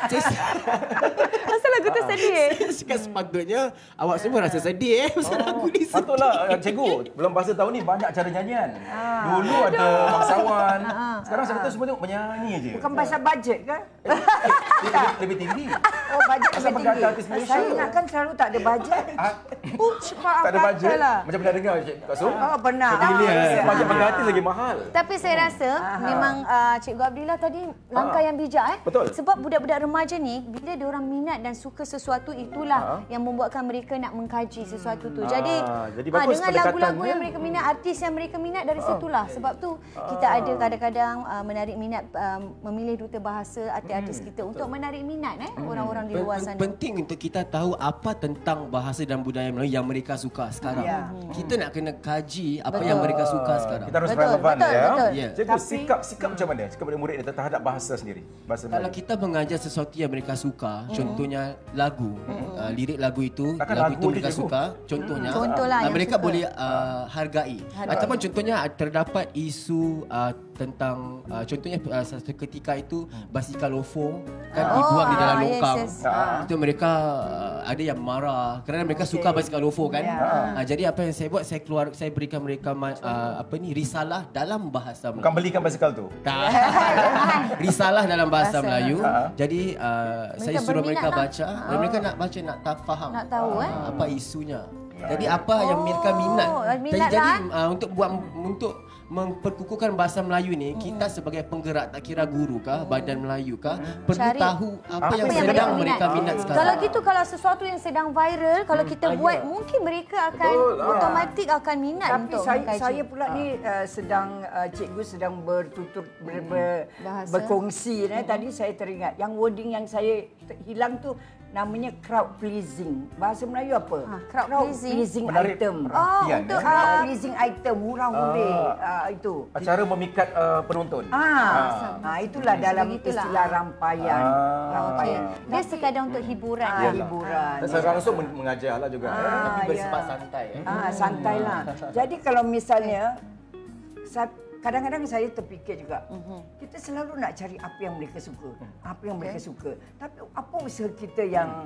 B: Asal lagu tu sedih.
D: Saya sepatutnya awak semua rasa sedih eh pasal
A: Oh,
D: lagu ni.
A: patutlah cikgu. Belum bahasa tahun ni banyak cara nyanyian. Dulu ada bangsawan. Sekarang saya kata semua tu menyanyi je.
C: Bukan pasal bajet kan?
A: lebih, lebih tinggi.
C: Oh, bajet
A: Pasal
C: lebih
A: pengganti
C: tinggi.
A: artis Malaysia.
C: Saya ingatkan selalu tak ada bajet.
A: Ah,
C: Oh, cepat
A: tak ada bajet.
C: lah.
A: Macam pernah dengar Cik Kak Su?
C: Oh, benar.
A: Ah, bajet pengganti lagi mahal.
B: Tapi saya rasa memang uh, Cikgu Abdillah tadi langkah yang bijak eh.
A: Betul.
B: Sebab budak-budak remaja ni bila dia orang minat dan suka sesuatu itulah
A: Ha.
B: yang membuatkan mereka nak mengkaji sesuatu tu.
A: Ah,
B: Jadi,
A: jadi
B: ah,
A: bagus
B: dengan lagu-lagu
A: pendekatannya.
B: yang mereka minat, artis yang mereka minat dari situlah. Sebab tu kita ada kadang-kadang uh, menarik minat uh, memilih duta bahasa artis-artis kita untuk menarik minat eh orang-orang di luar sana.
D: Penting untuk kita tahu apa tentang bahasa dan budaya Melayu yang mereka suka sekarang.
C: Ya.
D: Kita nak kena kaji apa
B: Betul.
D: yang mereka suka sekarang.
A: Kita harus
B: Betul,
A: relevan
B: betul,
A: ya.
B: betul.
D: Ya.
A: Cikgu, sikap sikap macam mana? Sikap murid ni terhadap bahasa sendiri. Bahasa
D: Kalau
A: Melayu.
D: kita mengajar sesuatu yang mereka suka, contohnya lagu, uh, lirik lagu itu,
A: Takkan
D: lagu
A: lagu
D: itu
A: je,
D: mereka
A: cikgu.
D: suka, contohnya,
B: Contohlah
D: uh,
B: yang
D: mereka
B: suka.
D: boleh uh, hargai. Ataupun contohnya uh, terdapat isu uh, tentang, uh, contohnya uh, satu ketika itu basikal ofo kan
B: Oh,
D: dibuang di dalam
B: ah, yes,
D: longkang.
B: yes.
A: Ah.
D: Itu mereka uh, ada yang marah kerana mereka suka basikal ofo kan.
C: Ya.
D: Uh, jadi apa yang saya buat, saya keluar, saya berikan mereka ma- uh, apa ni risalah dalam bahasa Melayu.
A: Bukan belikan basikal tu.
D: Tak. Risalah dalam bahasa
B: Bahasa.
D: Melayu.
A: Ha.
D: Jadi uh, saya suruh mereka
B: berminat lah.
D: baca dan mereka nak baca, nak tak faham.
B: Nak tahu, eh.
D: uh, apa isunya. Jadi apa yang mereka minat.
B: Oh,
D: Jadi,
B: minat
D: jadi
B: lah.
D: uh, untuk buat untuk memperkukuhkan bahasa Melayu ni, kita sebagai penggerak, tak kira guru kah, badan Melayu kah, perlu
B: Cari
D: tahu apa,
A: apa
D: yang
A: yang
D: sedang
B: mereka
D: mereka
B: minat.
D: minat sekarang.
B: Kalau gitu, kalau sesuatu yang sedang viral, kalau kita
D: Ah,
B: buat,
D: ya.
B: mungkin mereka akan
A: Betul, ah.
B: otomatik akan minat
C: Tapi
B: untuk
C: saya
B: mengkaji.
C: saya pula ni uh, sedang uh, cikgu sedang bertutur ber, ber,
B: Bahasa.
C: berkongsi eh. Tadi saya teringat yang wording yang saya ter- hilang tu namanya crowd pleasing. Bahasa Melayu apa?
B: Ha, crowd pleasing.
A: Menarik
C: item.
B: Oh,
A: perhatian,
B: untuk
A: eh.
C: Crowd
B: ah,
C: pleasing item, hurang-huring uh, itu.
A: Cara memikat uh, penonton.
C: Ah, ah itulah dalam
B: Begitulah.
C: istilah rampaian.
A: Ah.
C: Rampaian.
B: dia sekadar untuk hiburan.
C: Ah,
B: kan?
C: hiburan.
A: Dan saya langsung men- mengajar lah juga. eh.
C: Ah,
D: Tapi bersifat
C: ya.
D: santai. Eh.
C: Ah, santailah. Jadi kalau misalnya sa- kadang-kadang saya terfikir juga, kita selalu nak cari apa yang mereka suka, apa yang mereka suka. Tapi apa usaha kita yang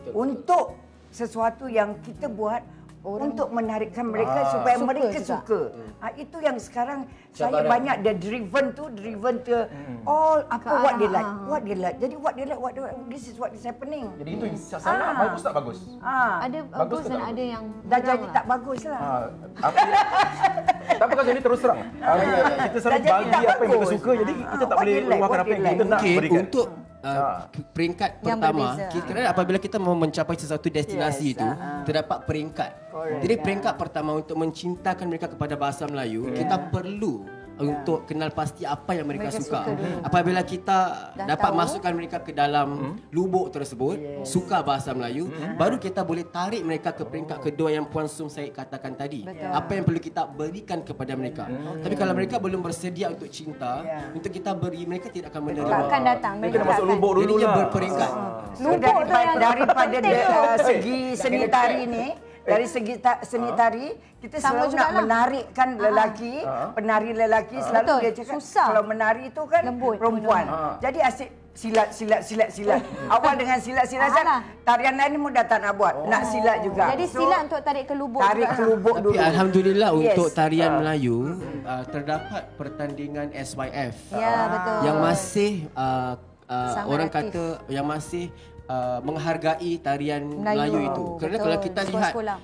C: untuk sesuatu yang kita buat untuk menarikkan mereka
A: Ah.
C: supaya
B: Suka
C: mereka
B: juga.
C: suka. Ah, itu yang sekarang saya
D: Cabaran.
C: banyak the driven tu driven to all apa
B: Ke
C: what they
B: arah,
C: like,
B: ah.
C: what they like. Jadi what they like, what they like, this is what is happening.
A: Jadi itu salah,
C: Ah.
A: bagus tak bagus?
C: Ah,
B: Ada
A: Bagus
B: bagus
A: ke
B: dan
A: tak
B: ada yang
C: dah
B: kurang
C: jadi
B: lah.
C: tak bagus lah.
A: Ha, apa yang, tapi kalau jadi terus terang. Ah, kita selalu
C: Dah jadi
A: bagi
C: tak
A: apa yang kita
C: bagus.
A: suka, jadi
C: Ah,
A: kita tak
C: what
A: boleh
C: they like,
A: luahkan
C: what
A: apa yang
C: they
A: kita
C: like.
A: nak
D: Mungkin
A: berikan.
D: untuk uh,
A: Ah.
D: peringkat
B: Yang
D: pertama,
B: berbeza.
D: kita, kerana apabila kita mau mencapai sesuatu destinasi
C: Yes,
D: itu,
C: ah, ah.
D: terdapat peringkat.
C: Correct,
D: Jadi
C: ah.
D: peringkat pertama untuk mencintakan mereka kepada bahasa Melayu, kita perlu untuk kenal pasti apa yang mereka,
B: Mereka
D: suka.
B: suka dulu.
D: Apabila kita
B: Dah
D: dapat
B: tahu.
D: masukkan mereka ke dalam lubuk tersebut, suka bahasa Melayu, baru kita boleh tarik mereka ke peringkat kedua yang Puan Sum Said katakan tadi.
B: Betul.
D: Apa yang perlu kita berikan kepada mereka. Tapi kalau mereka belum bersedia untuk cinta,
C: Ya.
D: untuk kita beri, mereka tidak akan menerima.
B: Tak akan datang.
A: Mereka nak masuk
B: akan.
A: lubuk dulu
D: Jadinya
A: lah.
D: berperingkat.
C: So,
B: Lubuk tu
C: daripada,
B: yang
C: daripada
B: penting
C: dia,
B: tu.
C: uh, segi seni tari ni, dari segi ta, seni tari, kita
B: Sama
C: selalu nak
B: jugalah.
C: menarikkan lelaki, penari lelaki selalu
B: Betul,
C: dia cakap
B: susah.
C: kalau menari itu kan
B: Lembut.
C: perempuan.
A: Ah.
C: Jadi asyik silat silat silat silat. Awal dengan silat silat
B: Ah, lah.
C: tarian lain pun dah tak nak buat, nak silat juga.
B: Jadi
C: So,
B: silat untuk tarik ke lubuk.
C: tarik
B: juga.
C: ke lubuk
D: Tapi
C: dulu.
D: alhamdulillah
C: Yes.
D: untuk tarian Melayu uh, terdapat pertandingan S Y F
B: Ya, betul.
D: yang masih uh, uh,
B: Sangat
D: orang
B: aktif.
D: kata yang masih uh, menghargai tarian
B: Melayu.
D: Melayu, itu. Kerana
B: Betul.
D: kalau kita lihat
B: Sekolah-sekolah.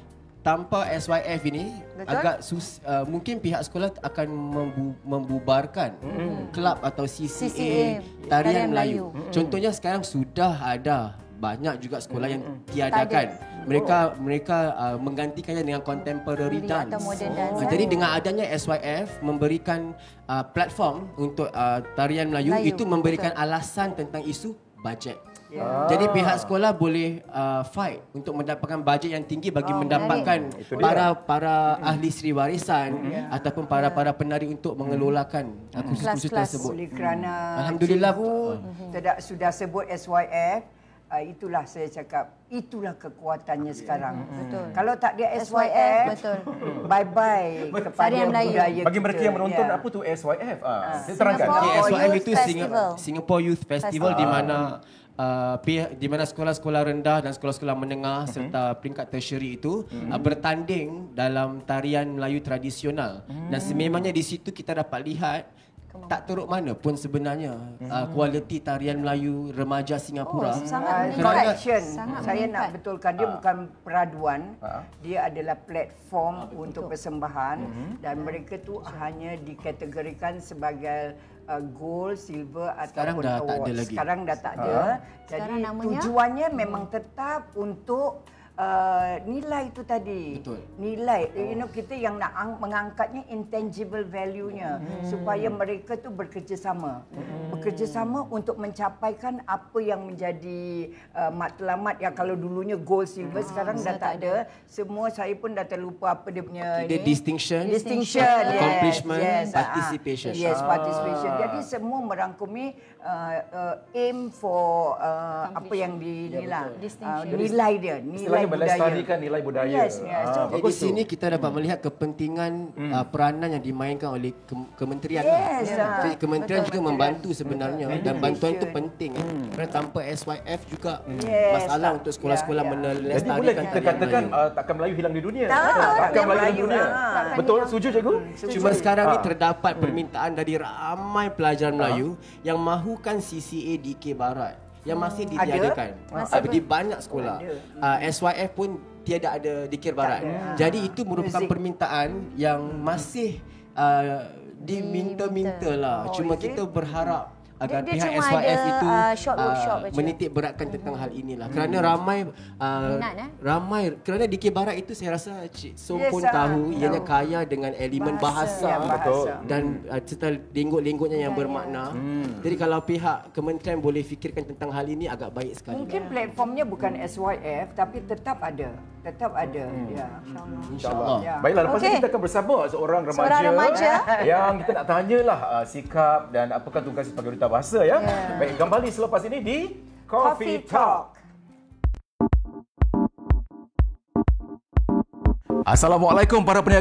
D: tanpa S Y F ini
B: Betul.
D: agak sus, uh, mungkin pihak sekolah akan membu, membubarkan mm. kelab atau C C A,
B: C C A
D: Tarian,
B: Tarian
D: Melayu.
B: Melayu.
D: Mm. Contohnya sekarang sudah ada banyak juga sekolah yang tiadakan. Mereka oh. mereka uh, menggantikannya dengan contemporary dance.
B: Atau modern dance.
D: Uh, jadi dengan adanya S Y F memberikan uh, platform untuk uh, tarian Melayu,
B: Melayu
D: itu memberikan
B: betul.
D: alasan tentang isu bajet.
C: Yeah.
D: Jadi pihak sekolah boleh uh, fight untuk mendapatkan bajet yang tinggi bagi oh, mendapatkan para para ahli sri warisan yeah. ataupun para para penari untuk mengelolakan uh, kursus-kursus tersebut.
C: Oleh kerana
D: Alhamdulillah
C: cikgu tidak sudah sebut S Y F, uh, itulah saya cakap, itulah kekuatannya sekarang.
B: Betul.
C: Kalau tak ada S Y F,
B: S Y F, betul.
C: bye-bye kepada
B: Tarian Melayu.
C: budaya
A: Bagi mereka
C: kita.
A: yang menonton,
C: Ya.
A: apa tu S Y F? Ah, saya terangkan.
B: Singapore
D: Okay, S Y F
B: Youth
D: itu
B: Festival.
D: Singapore, Singapore Youth Festival di mana uh, pihak di mana sekolah-sekolah rendah dan sekolah-sekolah menengah uh-huh. serta peringkat tertiary itu uh-huh. uh, bertanding dalam tarian Melayu tradisional. Uh-huh. Dan sememangnya di situ kita dapat lihat tak teruk mana pun sebenarnya uh, kualiti tarian Melayu remaja Singapura.
B: Oh, sangat meningkat.
C: Correction.
B: Sangat
C: Saya
B: meningkat.
C: nak betulkan dia bukan peraduan,
A: Ah.
C: dia adalah platform
A: Ah,
C: untuk persembahan dan mereka tu hanya dikategorikan sebagai uh, gold, silver
D: Sekarang
C: ataupun
D: dah tak
C: award.
D: ada lagi.
C: Sekarang dah tak ada. Jadi
B: Sekarang namanya?
C: tujuannya memang tetap untuk Uh, nilai itu tadi.
D: Betul.
C: Nilai, you know, kita yang nak ang- mengangkatnya intangible value-nya hmm. supaya mereka tu bekerjasama. Hmm. Bekerjasama untuk mencapaikan apa yang menjadi uh, matlamat yang kalau dulunya gold, silver, hmm. sekarang dah tak ada. Semua saya pun dah terlupa apa dia punya
D: Dia
C: ni.
D: distinction,
C: Distinction, yes,
D: accomplishment,
C: yes,
D: participation.
C: Ah, yes, participation. Jadi semua merangkumi uh, uh, aim for uh, apa yang di
A: Ya,
C: inilah
B: Distinction.
C: uh, nilai dia, nilai
A: Istilahnya
C: budaya.
A: melestarikan nilai budaya.
C: Yes, yes. So,
A: Ah,
D: Jadi
A: bagus
D: di sini
A: tu.
D: kita dapat melihat kepentingan hmm. uh, peranan yang dimainkan oleh ke- kementerian.
C: Yes,
D: lah.
C: ah.
D: Jadi kementerian
C: Betul,
D: juga
C: betul.
D: membantu sebenarnya
C: Betul.
D: dan bantuan itu
C: Education.
D: penting. Hmm. Kerana tanpa S Y F juga
C: Yes,
D: masalah
C: tak.
D: untuk sekolah-sekolah
C: Ya, ya.
D: melestarikan
A: Jadi boleh kita
D: tarian
A: katakan
D: Melayu.
A: uh, takkan Melayu hilang di dunia.
C: Tak,
A: takkan
C: takkan
A: Melayu hilang di
C: Melayu
A: dunia.
C: lah.
A: Betul? Setuju cikgu?
D: Cuma sekarang ni
A: Ah.
D: terdapat permintaan dari ramai pelajar Melayu yang mahukan C C A D K Barat yang masih ditiadakan. Ada di banyak sekolah. Uh, S Y F pun tiada ada di K Barat. Jadi itu merupakan
C: Muzik.
D: permintaan yang masih uh, diminta-minta lah.
C: Oh,
D: Cuma
C: is it?
D: kita berharap agar
B: Dia- dia
D: pihak
B: cuma
D: S Y F
B: ada,
D: itu
B: uh, short workshop
D: uh,
B: aja.
D: menitik beratkan tentang hal inilah. Kerana ramai uh,
B: Minat, eh?
D: ramai kerana di K Barat itu saya rasa Cik So
C: Yes,
D: pun
C: ah,
D: tahu ianya
C: tahu.
D: kaya dengan elemen bahasa,
C: Ya,
A: Betul.
C: bahasa.
D: dan uh, serta lenggut-lenggutnya yang bermakna. Jadi kalau pihak kementerian boleh fikirkan tentang hal ini agak baik sekali.
C: Mungkin platformnya bukan S Y F tapi tetap ada. Tetap ada. Ya, insya-Allah.
D: InsyaAllah.
C: Ya.
A: Baiklah, lepas
B: Okey.
A: ni kita akan bersama seorang remaja,
B: Seorang remaja.
A: yang kita nak tanyalah uh, sikap dan apakah tugas sebagai duta bahasa ya. Yeah. Baik, kembali selepas ini di Coffee,
B: Coffee
A: Talk. Assalamualaikum para peniaga.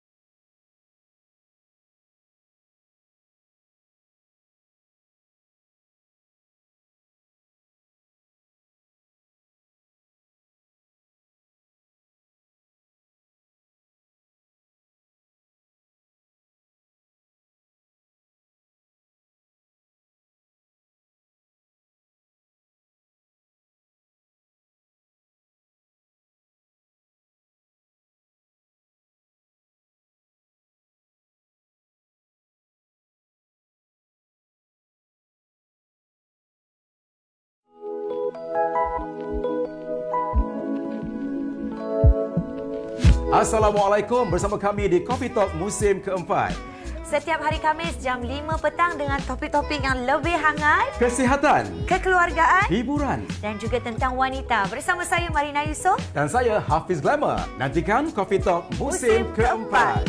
A: Assalamualaikum, bersama kami di Coffee Talk musim keempat.
B: Setiap hari Khamis jam lima petang dengan topik-topik yang lebih hangat,
A: Kesihatan,
B: kekeluargaan
A: hiburan
B: dan juga tentang wanita. Bersama saya Marina Yusof.
A: dan saya Hafiz Glamour. Nantikan Coffee Talk musim,
B: Musim
A: keempat.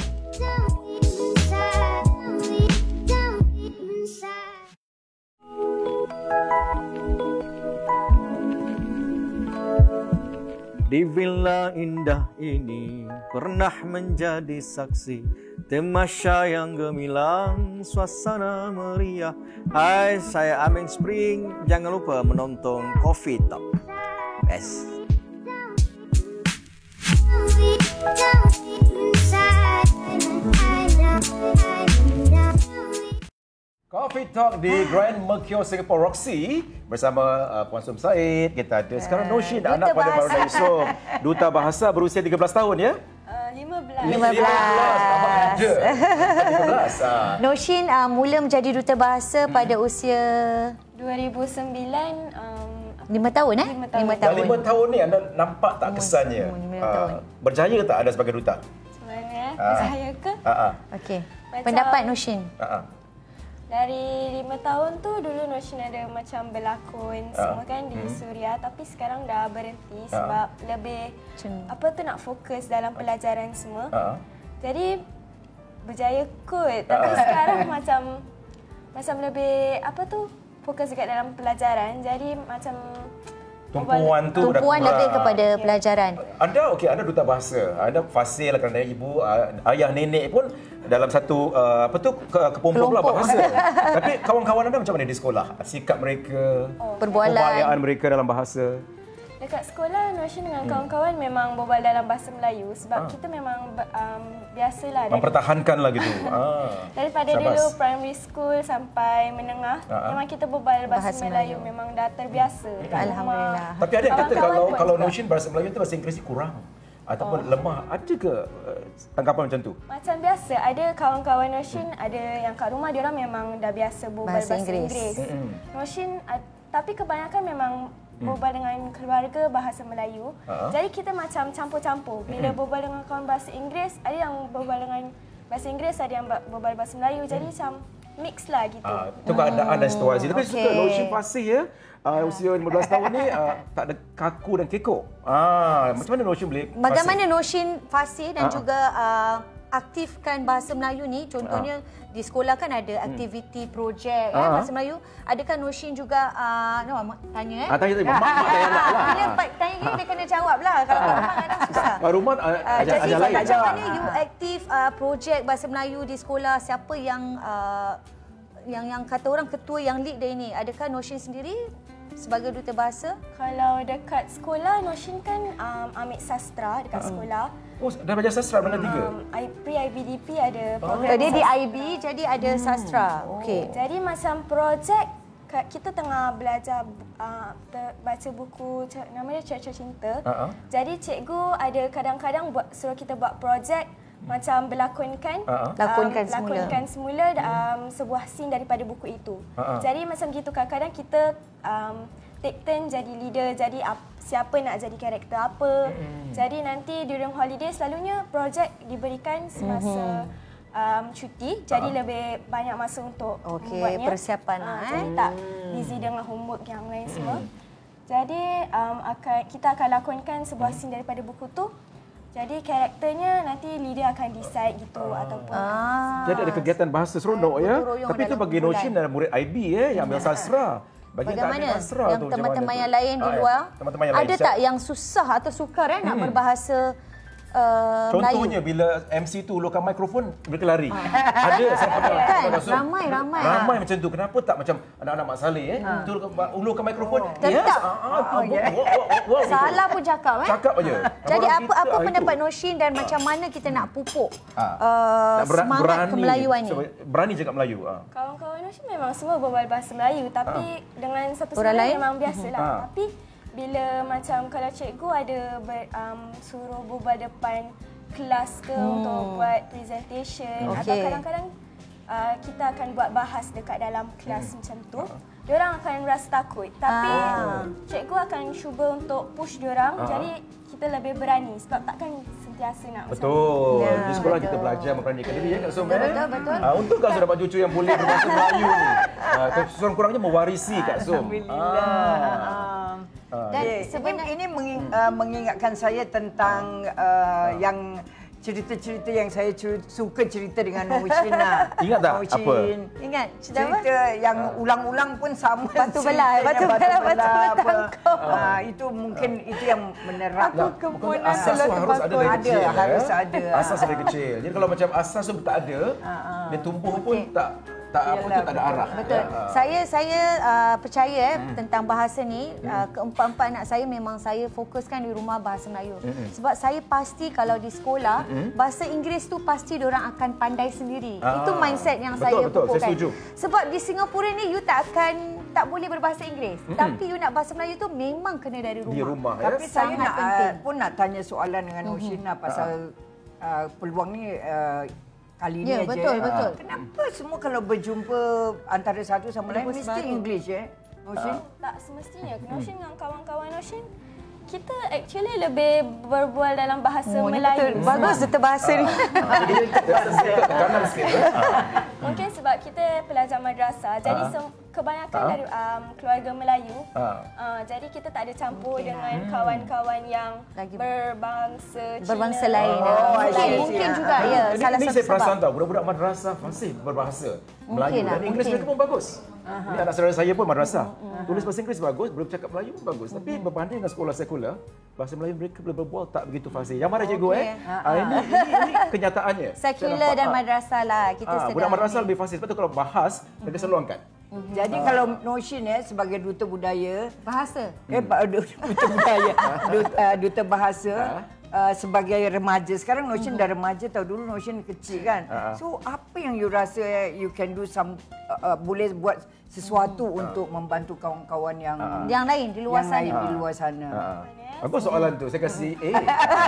F: Di villa indah ini pernah menjadi saksi temasya yang gemilang, suasana meriah. Hai, saya Aming Spring. Jangan lupa menonton Coffee Talk. Best.
A: Coffee Talk di Grand Mercure Singapore Roxy bersama uh, Puan Sum Said. Kita ada sekarang Noshin, anak pada Baruda Yusof, duta bahasa berusia tiga belas tahun ya.
H: lima belas.
B: lima belas.
A: lima belas.
B: Noshin uh, mula menjadi duta bahasa hmm. pada usia
H: dua ribu sembilan. Um,
B: lima tahun eh?
H: lima tahun.
B: lima tahun.
A: lima tahun ni anda nampak tak kesannya? Uh, berjaya tak ada sebagai duta?
H: Sebenarnya berjaya ke?
A: Uh, uh.
B: Okey. Pendapat Noshin?
A: Uh, uh.
H: Dari lima tahun tu dulu Noshin ada macam berlakon semua kan di hmm. Suria, tapi sekarang dah berhenti sebab uh. lebih Cun. apa tu nak fokus dalam pelajaran semua. Uh. Jadi berjaya kot, tapi uh. sekarang macam macam lebih apa tu fokus dekat dalam pelajaran. Jadi macam
A: tumpuan tu
B: tumpuan lebih kepada okay. pelajaran.
A: Anda okey, anda duta bahasa. Anda fasih lah kerana ibu, ayah, nenek pun dalam satu uh, apa tu ke, kepompong pula bahasa. Tapi kawan-kawan anda macam mana di sekolah? Sikap mereka,
B: oh. perbualan
A: perbayaan mereka dalam bahasa.
H: Dekat sekolah, Noshin dengan hmm. kawan-kawan memang berbual dalam bahasa Melayu sebab ah. kita memang um, biasalah.
A: Mempertahankanlah gitu. ah.
H: Daripada Sabas. dulu primary school sampai menengah, ah. memang kita berbual bahasa, bahasa Melayu. Melayu. Memang dah terbiasa dekat
B: Alhamdulillah.
H: rumah.
A: Tapi ada yang kata kalau kalau Noshin bahasa Melayu tu bahasa Inggeris kurang ataupun oh. lemah. Ada ke uh, tanggapan macam tu?
H: Macam biasa. Ada kawan-kawan Noshin, hmm. ada yang kat rumah dia orang memang dah biasa berbual bahasa, bahasa Inggeris. Inggeris. Hmm. Noshin, uh, tapi kebanyakan memang berbual dengan keluarga bahasa Melayu. Uh-huh. Jadi kita macam campur-campur. Bila uh-huh. berbual dengan kawan bahasa Inggeris, ada yang berbual dengan bahasa Inggeris, ada yang berbual bahasa Melayu. Jadi uh-huh. macam mix lah gitu. Uh,
A: itu keadaan dan situasi. Tapi okay. suka Noshin fasih ya. Uh, usia lima belas tahun ni uh, tak ada kaku dan kekok. Ah, macam mana Noshin boleh fasih?
B: Bagaimana Noshin fasih dan uh-huh. juga uh, aktifkan bahasa Melayu ni? Contohnya uh. di sekolah kan ada aktiviti projek uh. eh, bahasa Melayu. Adakah Noshin juga uh, no, tanya eh?
A: Ah, tanya tanya mak mak tanya nak lah.
B: Bila tanya gini dia kena jawablah. Kalau mak kadang susah.
A: Rumah uh,
B: uh,
A: ajar
B: jadi
A: lain.
B: macam mana you aktif uh, projek bahasa Melayu di sekolah? Siapa yang uh, yang yang kata orang ketua yang lead dia ini? Adakah Noshin sendiri sebagai duta bahasa?
H: Kalau dekat sekolah, Noshin kan um, ambil sastra dekat uh-huh. sekolah.
A: Oh, dah belajar sastra mana tiga?
H: Um, Pre-I B D P ada program.
B: Oh, dia di I B, jadi ada hmm. sastra. Okey.
H: Jadi macam projek, kita tengah belajar uh, baca buku namanya Cerca Cinta. Uh-huh. Jadi cikgu ada kadang-kadang buat suruh kita buat projek macam berlakonkan uh-huh.
B: lakonkan
H: um,
B: semula,
H: lakonkan semula um, sebuah scene daripada buku itu. Uh-huh. Jadi macam gitu kadang-kadang kita um, take turn jadi leader, jadi up, siapa nak jadi karakter apa. Uh-huh. Jadi nanti during holiday selalunya projek diberikan semasa uh-huh. um, cuti, jadi uh-huh. lebih banyak masa untuk
B: okay,
H: membuatnya.
B: Persiapan
H: uh,
B: eh.
H: Jadi tak busy dengan homework yang lain uh-huh. semua. Jadi um, akan, kita akan lakonkan sebuah scene daripada buku tu. Jadi karakternya nanti leader akan decide gitu ah. ataupun
B: ah.
A: Jadi ada kegiatan bahasa seronok ya. Tapi itu bagi Noshin dan murid I B ya yang ambil sastra. Bagi
B: bagaimana
A: sastra
B: yang teman-teman yang lain di
A: ah,
B: luar?
A: Teman-teman yang
B: ada
A: lain,
B: tak yang susah atau sukar eh hmm. nak berbahasa Uh,
A: contohnya
B: Melayu.
A: Bila M C tu ulurkan mikrofon mereka lari. Ah. Ada saya pernah
B: kan? Ramai ramai.
A: Ramai macam tu. Kenapa tak macam anak-anak Mak Saleh eh? Ah. Tu ulurkan mikrofon.
B: Oh. Yes. Ah, oh, yeah. wow, wow, Salah pun cakap eh.
A: Cakap aja.
B: Jadi apa apa pendapat Noshin dan ah. macam mana kita nak pupuk ah. uh, semangat berani, kemelayuan ni?
A: Berani cakap Melayu. Ah.
H: Kawan-kawan Noshin memang semua berbual bahasa Melayu tapi ah. dengan satu sama lain memang biasalah. Ah. Tapi bila macam kalau cikgu ada ber, um, suruh berbual depan kelas ke hmm. untuk buat presentation okay. atau kadang-kadang uh, kita akan buat bahas dekat dalam kelas hmm. macam tu, diorang akan rasa takut. Tapi ah. cikgu akan cuba untuk push diorang, ah. jadi kita lebih berani sebab takkan sentiasa nak
A: betul. Ya, di sekolah betul. Kita belajar memberanikan diri ya Kak Som. Betul, betul, betul. Uh, untung Kak Som dapat cucu yang boleh berbahasa Melayu ni. Uh, Sekurang-kurangnya mewarisi Kak Som.
C: Alhamdulillah. Ah.
B: Uh,
C: Dan yeah. sebenarnya ini menging, uh, mengingatkan saya tentang uh, uh. yang cerita-cerita yang saya cer- suka cerita dengan Noshin lah.
A: Ingat tak
C: Noshin.
A: apa?
B: Ingat cerita,
C: cerita yang uh. ulang-ulang pun sama.
B: Batu belah, batu belah, batu bertangkap.
C: Uh, itu mungkin uh. itu yang menerap.
B: Aku kemudian
A: asas tu harus ada dari kecil.
C: Ada, harus ada.
A: Asas dari kecil. Jadi kalau macam asas tu tak ada, uh, uh. dia tumbuh okay. pun tak tak apa tu tak ada arah.
B: Betul. Ya. Saya saya uh, percaya eh, hmm. tentang bahasa ni hmm. uh, keempat-empat anak saya memang saya fokuskan di rumah bahasa Melayu. Hmm. Sebab saya pasti kalau di sekolah hmm. bahasa Inggeris tu pasti diorang akan pandai sendiri. Ah. Itu mindset yang
A: betul,
B: saya
A: betul,
B: pupukkan.
A: Saya setuju.
B: Sebab di Singapura ni you tak akan tak boleh berbahasa Inggeris. Hmm. Tapi you nak bahasa Melayu tu memang kena dari rumah.
A: Di rumah.
C: Tapi
A: Yes.
C: saya nak
B: penting.
C: uh, pun nak tanya soalan dengan Noshina hmm. pasal uh, peluang ni uh, kali ni
B: ya,
C: aja.
B: Betul, betul.
C: Kenapa semua kalau berjumpa antara satu sama lain mesti baru. English eh? Noshin?
H: Uh, tak semestinya. Noshin dengan kawan-kawan Noshin, kita actually lebih berbual dalam bahasa oh, Melayu.
B: Bagus duta bahasa ni.
H: Mungkin sebab kita pelajar madrasah, jadi kebanyakan dari um, keluarga Melayu. Uh, jadi kita tak ada campur mungkin dengan kawan-kawan yang berbangsa Cina.
B: Berbangsa lain. Oh,
H: oh,
B: mungkin, mungkin juga ya.
A: Ini,
B: salah
A: ini
B: satu
A: saya
B: sebab.
A: perasan tahu budak-budak madrasah fasih berbahasa Melayu dan Inggeris mereka pun bagus. Aha. Ini anak saudara saya pun madrasah. Uh-huh. Tulis bahasa Inggeris bagus, boleh bercakap Melayu pun bagus. Uh-huh. Tapi berbanding dengan sekolah sekular, bahasa Melayu mereka boleh berbual tak begitu fasih. Yang mana cikgu okay. eh? Uh-huh. ini, ini, ini kenyataannya.
B: Sekular dan madrasah lah. Kita
A: ah,
B: sedang.
A: Budak madrasah lebih fasih. Sebab tu kalau bahas, mereka selalu angkat.
C: Uh-huh. Jadi uh. kalau Noshin eh, sebagai duta budaya.
B: Bahasa?
C: Eh, duta budaya. duta, uh, duta bahasa. Uh. Uh, sebagai remaja. Sekarang Noshin uh-huh. dah remaja tau. Dulu Noshin kecil kan. Uh-huh. So apa yang you rasa eh, you can do some uh, uh, boleh buat sesuatu uh-huh. untuk membantu kawan-kawan yang
B: uh-huh. yang lain di luar
C: yang
B: sana.
C: Lain di luar sana.
A: Uh-huh. Apa soalan tu? Saya kasih A.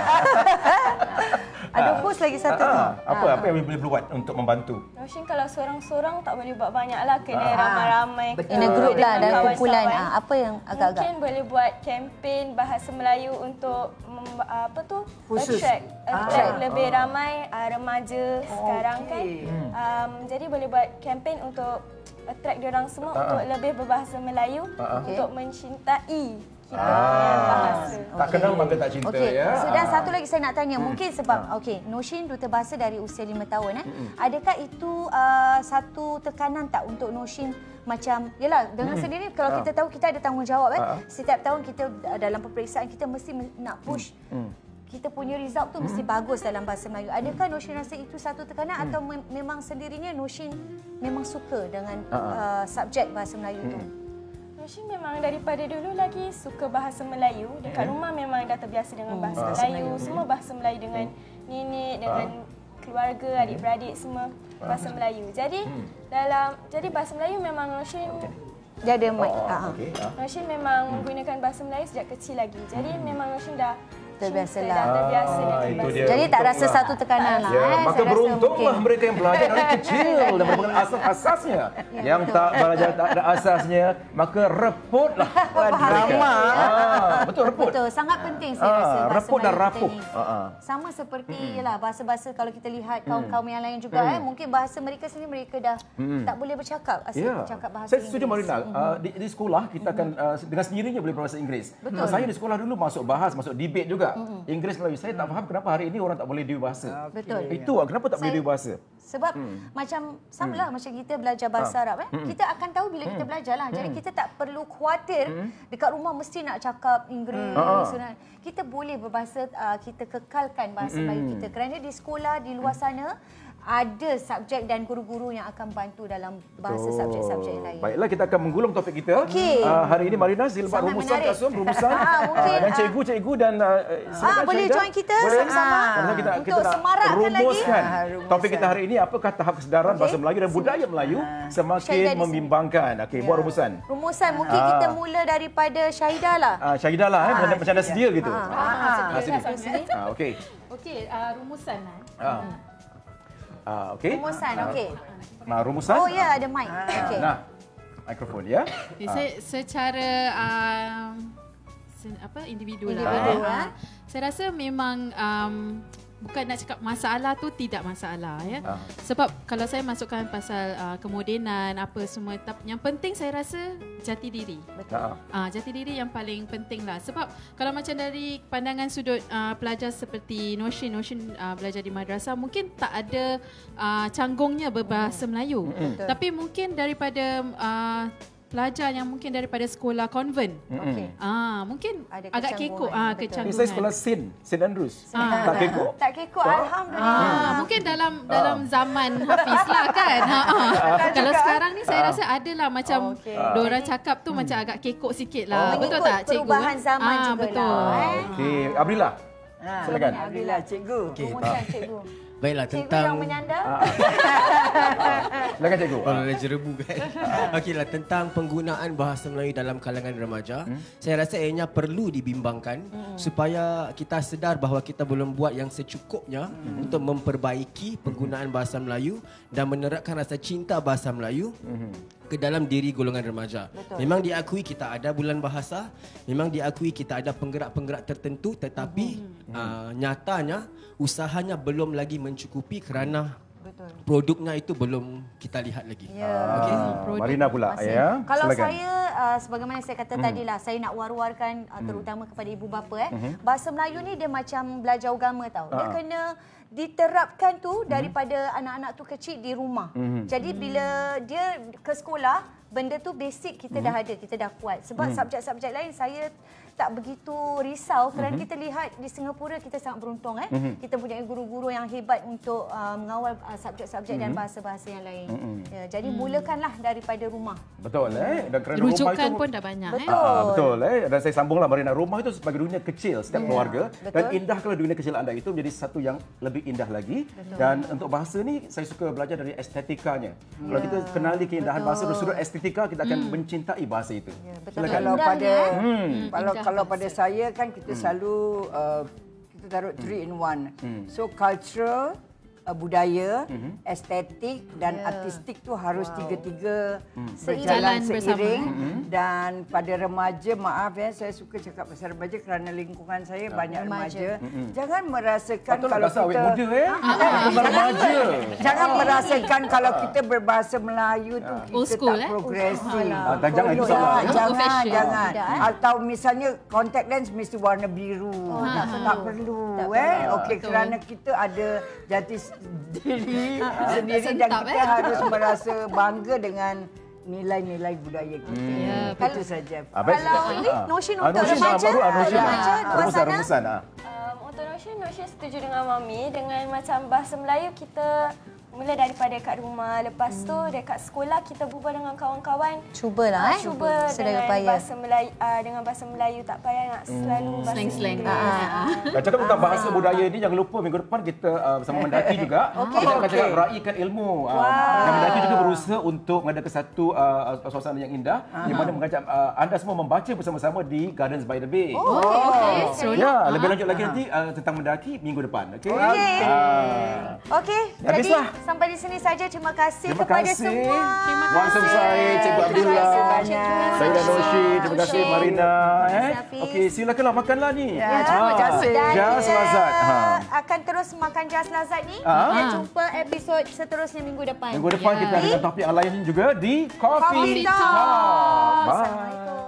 B: Ada bos lagi satu.
A: Ah, apa apa yang boleh buat untuk membantu?
H: Noshin kalau seorang-seorang tak boleh buat banyak lah. Kena ah. ramai-ramai.
B: Kena group lah dan kumpulan. Ah, apa yang agak-agak?
H: Mungkin boleh buat kempen bahasa Melayu untuk mem- apa tu?
C: Khusus.
H: Attract, attract
A: ah.
H: lebih
A: ah.
H: ramai uh, remaja oh, sekarang okay. kan. Um, jadi boleh buat kempen untuk attract diorang semua ah. untuk lebih berbahasa Melayu ah. untuk okay. mencintai kita ah. bahasa.
A: Tak okay. kenal maka tak cinta okay. ya.
B: So, dan satu lagi saya nak tanya, hmm. mungkin sebab okey, Noshin duta bahasa dari usia lima tahun eh. Hmm. Adakah itu uh, satu tekanan tak untuk Noshin macam yalah dengan hmm. sendiri kalau ah. kita tahu kita ada tanggungjawab eh. Ah. Setiap tahun kita dalam peperiksaan kita mesti nak push hmm. kita punya result tu hmm. mesti bagus dalam bahasa Melayu. Adakah Noshin rasa itu satu tekanan hmm. atau me- memang sendirinya Noshin memang suka dengan uh, subjek bahasa Melayu hmm. tu?
H: Noshin memang daripada dulu lagi suka bahasa Melayu. Dekat hmm. rumah memang dah terbiasa dengan bahasa hmm. Melayu. Melayu. Semua bahasa Melayu dengan hmm. nenek, dengan keluarga, adik-beradik semua bahasa Melayu. Jadi hmm. dalam jadi bahasa Melayu memang Noshin
B: dia ada mic.
A: Oh, okay.
H: Noshin memang hmm. menggunakan bahasa Melayu sejak kecil lagi. Jadi hmm. memang Noshin dah
B: terbiasa lah.
H: Terbiasa
A: ah,
H: dengan
A: dia.
B: Jadi tak rasa lah. satu tekanan lah.
A: Ya,
B: eh.
A: maka beruntunglah mereka yang belajar dari kecil dan mengenal asas-asasnya. Yang tak belajar tak ada asasnya, maka reputlah mereka. Ah, betul reput.
B: Betul, sangat penting saya rasa
A: ah,
B: bahasa
A: reput dan rapuh.
B: Ah, ah. Sama seperti hmm. yalah bahasa-bahasa kalau kita lihat kaum-kaum yang lain juga hmm. eh mungkin bahasa mereka sendiri mereka dah hmm. tak boleh bercakap asal yeah. bercakap bahasa
A: Saya setuju Marina. Hmm. Uh, di, di sekolah kita akan uh, dengan sendirinya boleh berbahasa Inggeris. Betul. Saya di sekolah dulu masuk bahas, masuk debate juga. Mm-hmm. Inggeris Melayu. Saya tak faham kenapa hari ini orang tak boleh diu bahasa. Okay.
B: Betul.
A: Itu kenapa tak boleh diu bahasa?
B: Sebab hmm. macam samalah hmm. macam kita belajar bahasa ha. Arab eh. Hmm. Kita akan tahu bila hmm. kita belajarlah. Jadi hmm. kita tak perlu khawatir hmm. dekat rumah mesti nak cakap Inggeris. Hmm. Kita boleh berbahasa uh, kita kekalkan bahasa hmm. Melayu kita kerana di sekolah di luar sana ada subjek dan guru-guru yang akan bantu dalam bahasa oh. subjek-subjek yang lain.
A: Baiklah, kita akan menggulung topik kita.
B: Okay.
A: Uh, hari ini Marina silap rumusan kasum, rumusan ah, mungkin, uh, dan cikgu-cikgu dan uh,
B: ah, boleh join kita sama-sama
A: ah, kita,
B: untuk
A: kita
B: semarakkan
A: rumuskan
B: lagi.
A: Topik kita hari ini apakah tahap kesedaran okay. bahasa Melayu dan budaya Melayu ah. semakin membimbangkan. Okey, ya. Buat rumusan.
B: Rumusan mungkin ah. kita mula daripada Syahidah lah.
A: Ah, Syahidah lah ah, eh, macam dah sedia gitu.
B: Ah, ah,
A: ah, sini. Ah, okey.
E: Okey, uh, rumusan lah.
A: Ah. Ah, okey.
B: Rumusan, okey.
A: Nah, rumusan.
B: Oh ya, ada mic.
A: Ah.
B: Okey.
A: Nah, mikrofon ya.
E: Okay, ah. saya secara um, se, apa individu,
B: individu
E: lah. Ah. Saya rasa memang um, bukan nak cakap masalah tu tidak masalah ya. Ah. Sebab kalau saya masukkan pasal uh, kemodenan apa semua, yang penting saya rasa jati diri.
B: Betul.
E: Ah. Ah, jati diri yang paling penting lah. Sebab kalau macam dari pandangan sudut uh, pelajar seperti Noshin, Noshin uh, belajar di madrasah mungkin tak ada uh, canggungnya berbahasa hmm. Melayu. Hmm. Tapi mungkin daripada uh, pelajar yang mungkin daripada sekolah konvent.
B: Okey.
E: Ah, mungkin
B: Ada
E: agak kekok ah kecanggungan.
A: Saya sekolah Saint Saint Andrews.
E: Ah.
A: Tak kekok.
B: Tak kekok, alhamdulillah.
E: Ah, mungkin dalam dalam zaman Hafiz lah kan. Ha, ha. Kalau sekarang ni saya rasa adalah macam
B: Okey.
E: diorang cakap tu macam agak kekok sikit lah.
B: Mengikut
E: Betul tak cikgu?
B: perubahan zaman
E: Ah,
B: juga
E: betul.
B: lah, eh.
A: Okey, Abrillah.
C: Ha,
A: Silakan.
C: Alhamdulillah cikgu.
D: Okey,
B: Kemudian cikgu.
D: baiklah
B: Cikgu
D: tentang
B: yang menyanda.
A: Silakan cikgu.
D: Kalau dah jerebu kan. Okeylah, tentang penggunaan bahasa Melayu dalam kalangan remaja, hmm? saya rasa ianya perlu dibimbangkan hmm. supaya kita sedar bahawa kita belum buat yang secukupnya hmm. untuk memperbaiki penggunaan bahasa Melayu dan menerapkan rasa cinta bahasa Melayu hmm. ke dalam diri golongan remaja. Betul. Memang diakui kita ada bulan bahasa, memang diakui kita ada penggerak-penggerak tertentu, tetapi hmm. uh, nyatanya usahanya belum lagi mencukupi kerana betul. Produknya itu belum kita lihat lagi.
B: Ya.
A: Okay. Ah, Marina pula ya.
B: Kalau
A: Silakan.
B: saya uh, sebagaimana saya kata hmm. tadilah, saya nak war-warkan uh, terutama kepada ibu bapa eh. Hmm. Bahasa Melayu ni dia macam belajar agama tau. Dia
A: Ah.
B: kena diterapkan tu daripada hmm. anak-anak tu kecil di rumah. Hmm. Jadi bila dia ke sekolah, benda tu basic kita hmm. dah ada, kita dah kuat. Sebab hmm. subjek-subjek lain saya tak begitu risau kerana mm-hmm. kita lihat di Singapura kita sangat beruntung eh. Mm-hmm. Kita punya guru-guru yang hebat untuk uh, mengawal uh, subjek-subjek mm-hmm. dan bahasa-bahasa yang lain. Mm-hmm. Ya, jadi mm. mulakanlah daripada rumah.
A: Betul eh. Dan kerana
E: rujukan
A: rumah itu
E: pun dah banyak
B: betul.
E: eh.
A: Ah, betul eh. Dan saya sambunglah Marina, rumah itu sebagai dunia kecil setiap yeah. keluarga
B: betul.
A: Dan indah kalau dunia kecil anda itu menjadi satu yang lebih indah lagi. Betul. Dan untuk bahasa ni saya suka belajar dari estetikanya. Yeah. Kalau kita kenali keindahan betul. bahasa dari sudut estetika, kita akan hmm. mencintai bahasa itu.
B: Yeah, betul.
C: Kalau pada
A: hmm.
C: kalau kalau pada saya kan kita hmm. selalu uh, kita taruh three in one. Hmm. So cultural, uh, budaya, hmm. estetik dan yeah. artistik tu harus wow. tiga-tiga hmm. berjalan seiring. Hmm. Dan pada remaja, maaf ya, saya suka cakap pasal remaja kerana lingkungan saya yeah. banyak remaja. remaja. Hmm. Jangan merasakan
A: Betul
C: kalau
A: kita
C: kita
A: muda eh. Bukan remaja.
C: Jangan merasakan kalau kita berbahasa Melayu tu kita
E: old school,
C: tak
E: eh?
C: progresif.
A: Ah, dan jangan itu salah.
C: Ya, jangan,
E: Fashion.
C: jangan.
B: Tidak, eh?
C: Atau misalnya contact lens mesti warna biru.
B: Oh,
C: tak,
B: tak
C: tak perlu.
B: Tak
C: eh.
B: perlu.
C: Okey,
E: Betul.
C: kerana kita ada jati diri sendiri dan
E: Sentap,
C: kita
E: eh?
C: harus merasa bangga dengan nilai-nilai budaya kita.
A: Hmm.
E: Ya,
C: Itu saja.
A: Ah, baik.
B: Kalau ni
A: Ah.
B: Notion
A: Ah,
B: untuk
A: Notion, ah,
B: remaja,
A: baru ah, Notion.
B: remaja luar
A: Rumusan,
B: sana.
A: rumusan. ah.
H: Um, untuk Notion, Notion setuju dengan Mami. Dengan macam bahasa Melayu kita mula daripada kat rumah. Lepas tu dekat sekolah kita berbual dengan kawan-kawan.
B: Cubalah eh.
H: Cuba
B: Sedaya
H: dengan
B: upaya.
H: bahasa Melayu uh, dengan bahasa Melayu, tak payah nak selalu bahasa
E: Slang-slang.
H: Inggeris.
B: Ah,
A: Dan cakap tentang bahasa budaya ini, jangan lupa minggu depan kita uh, bersama Mendaki juga.
B: Okey.
A: Kita akan cakap
C: Okey.
A: raikan ilmu. Uh, dan Mendaki juga berusaha untuk mengadakan satu uh, suasana yang indah di mana mengajak uh, anda semua membaca bersama-sama di Gardens by the Bay.
B: Oh, okey, okey.
E: Seronok.
A: Ya, lebih lanjut lagi nanti uh, tentang Mendaki minggu depan. Okey.
B: Okey.
A: Ah.
B: Okey, jadi
A: Habislah.
B: sampai di sini saja. Terima kasih
A: Terima
B: kepada
A: kasih.
B: semua.
E: Terima
A: Wan Som Sai, Cikgu Abdullah, saya dan Noshi. Terima kasih Marina. Eh.
B: Hafiz.
A: Okey, silakanlah makanlah ni.
C: Ya, terima kasih.
B: Dan
A: Jas
B: kita
A: Lazat. Ha.
B: akan terus makan Jas Lazat ni.
A: Ha.
B: Dan jumpa episod seterusnya minggu depan.
A: Minggu depan
E: Ya.
A: kita ada topik yang lain juga di Coffee,
B: Coffee
A: Talk.
B: Talk.
A: Bye.
B: Assalamualaikum.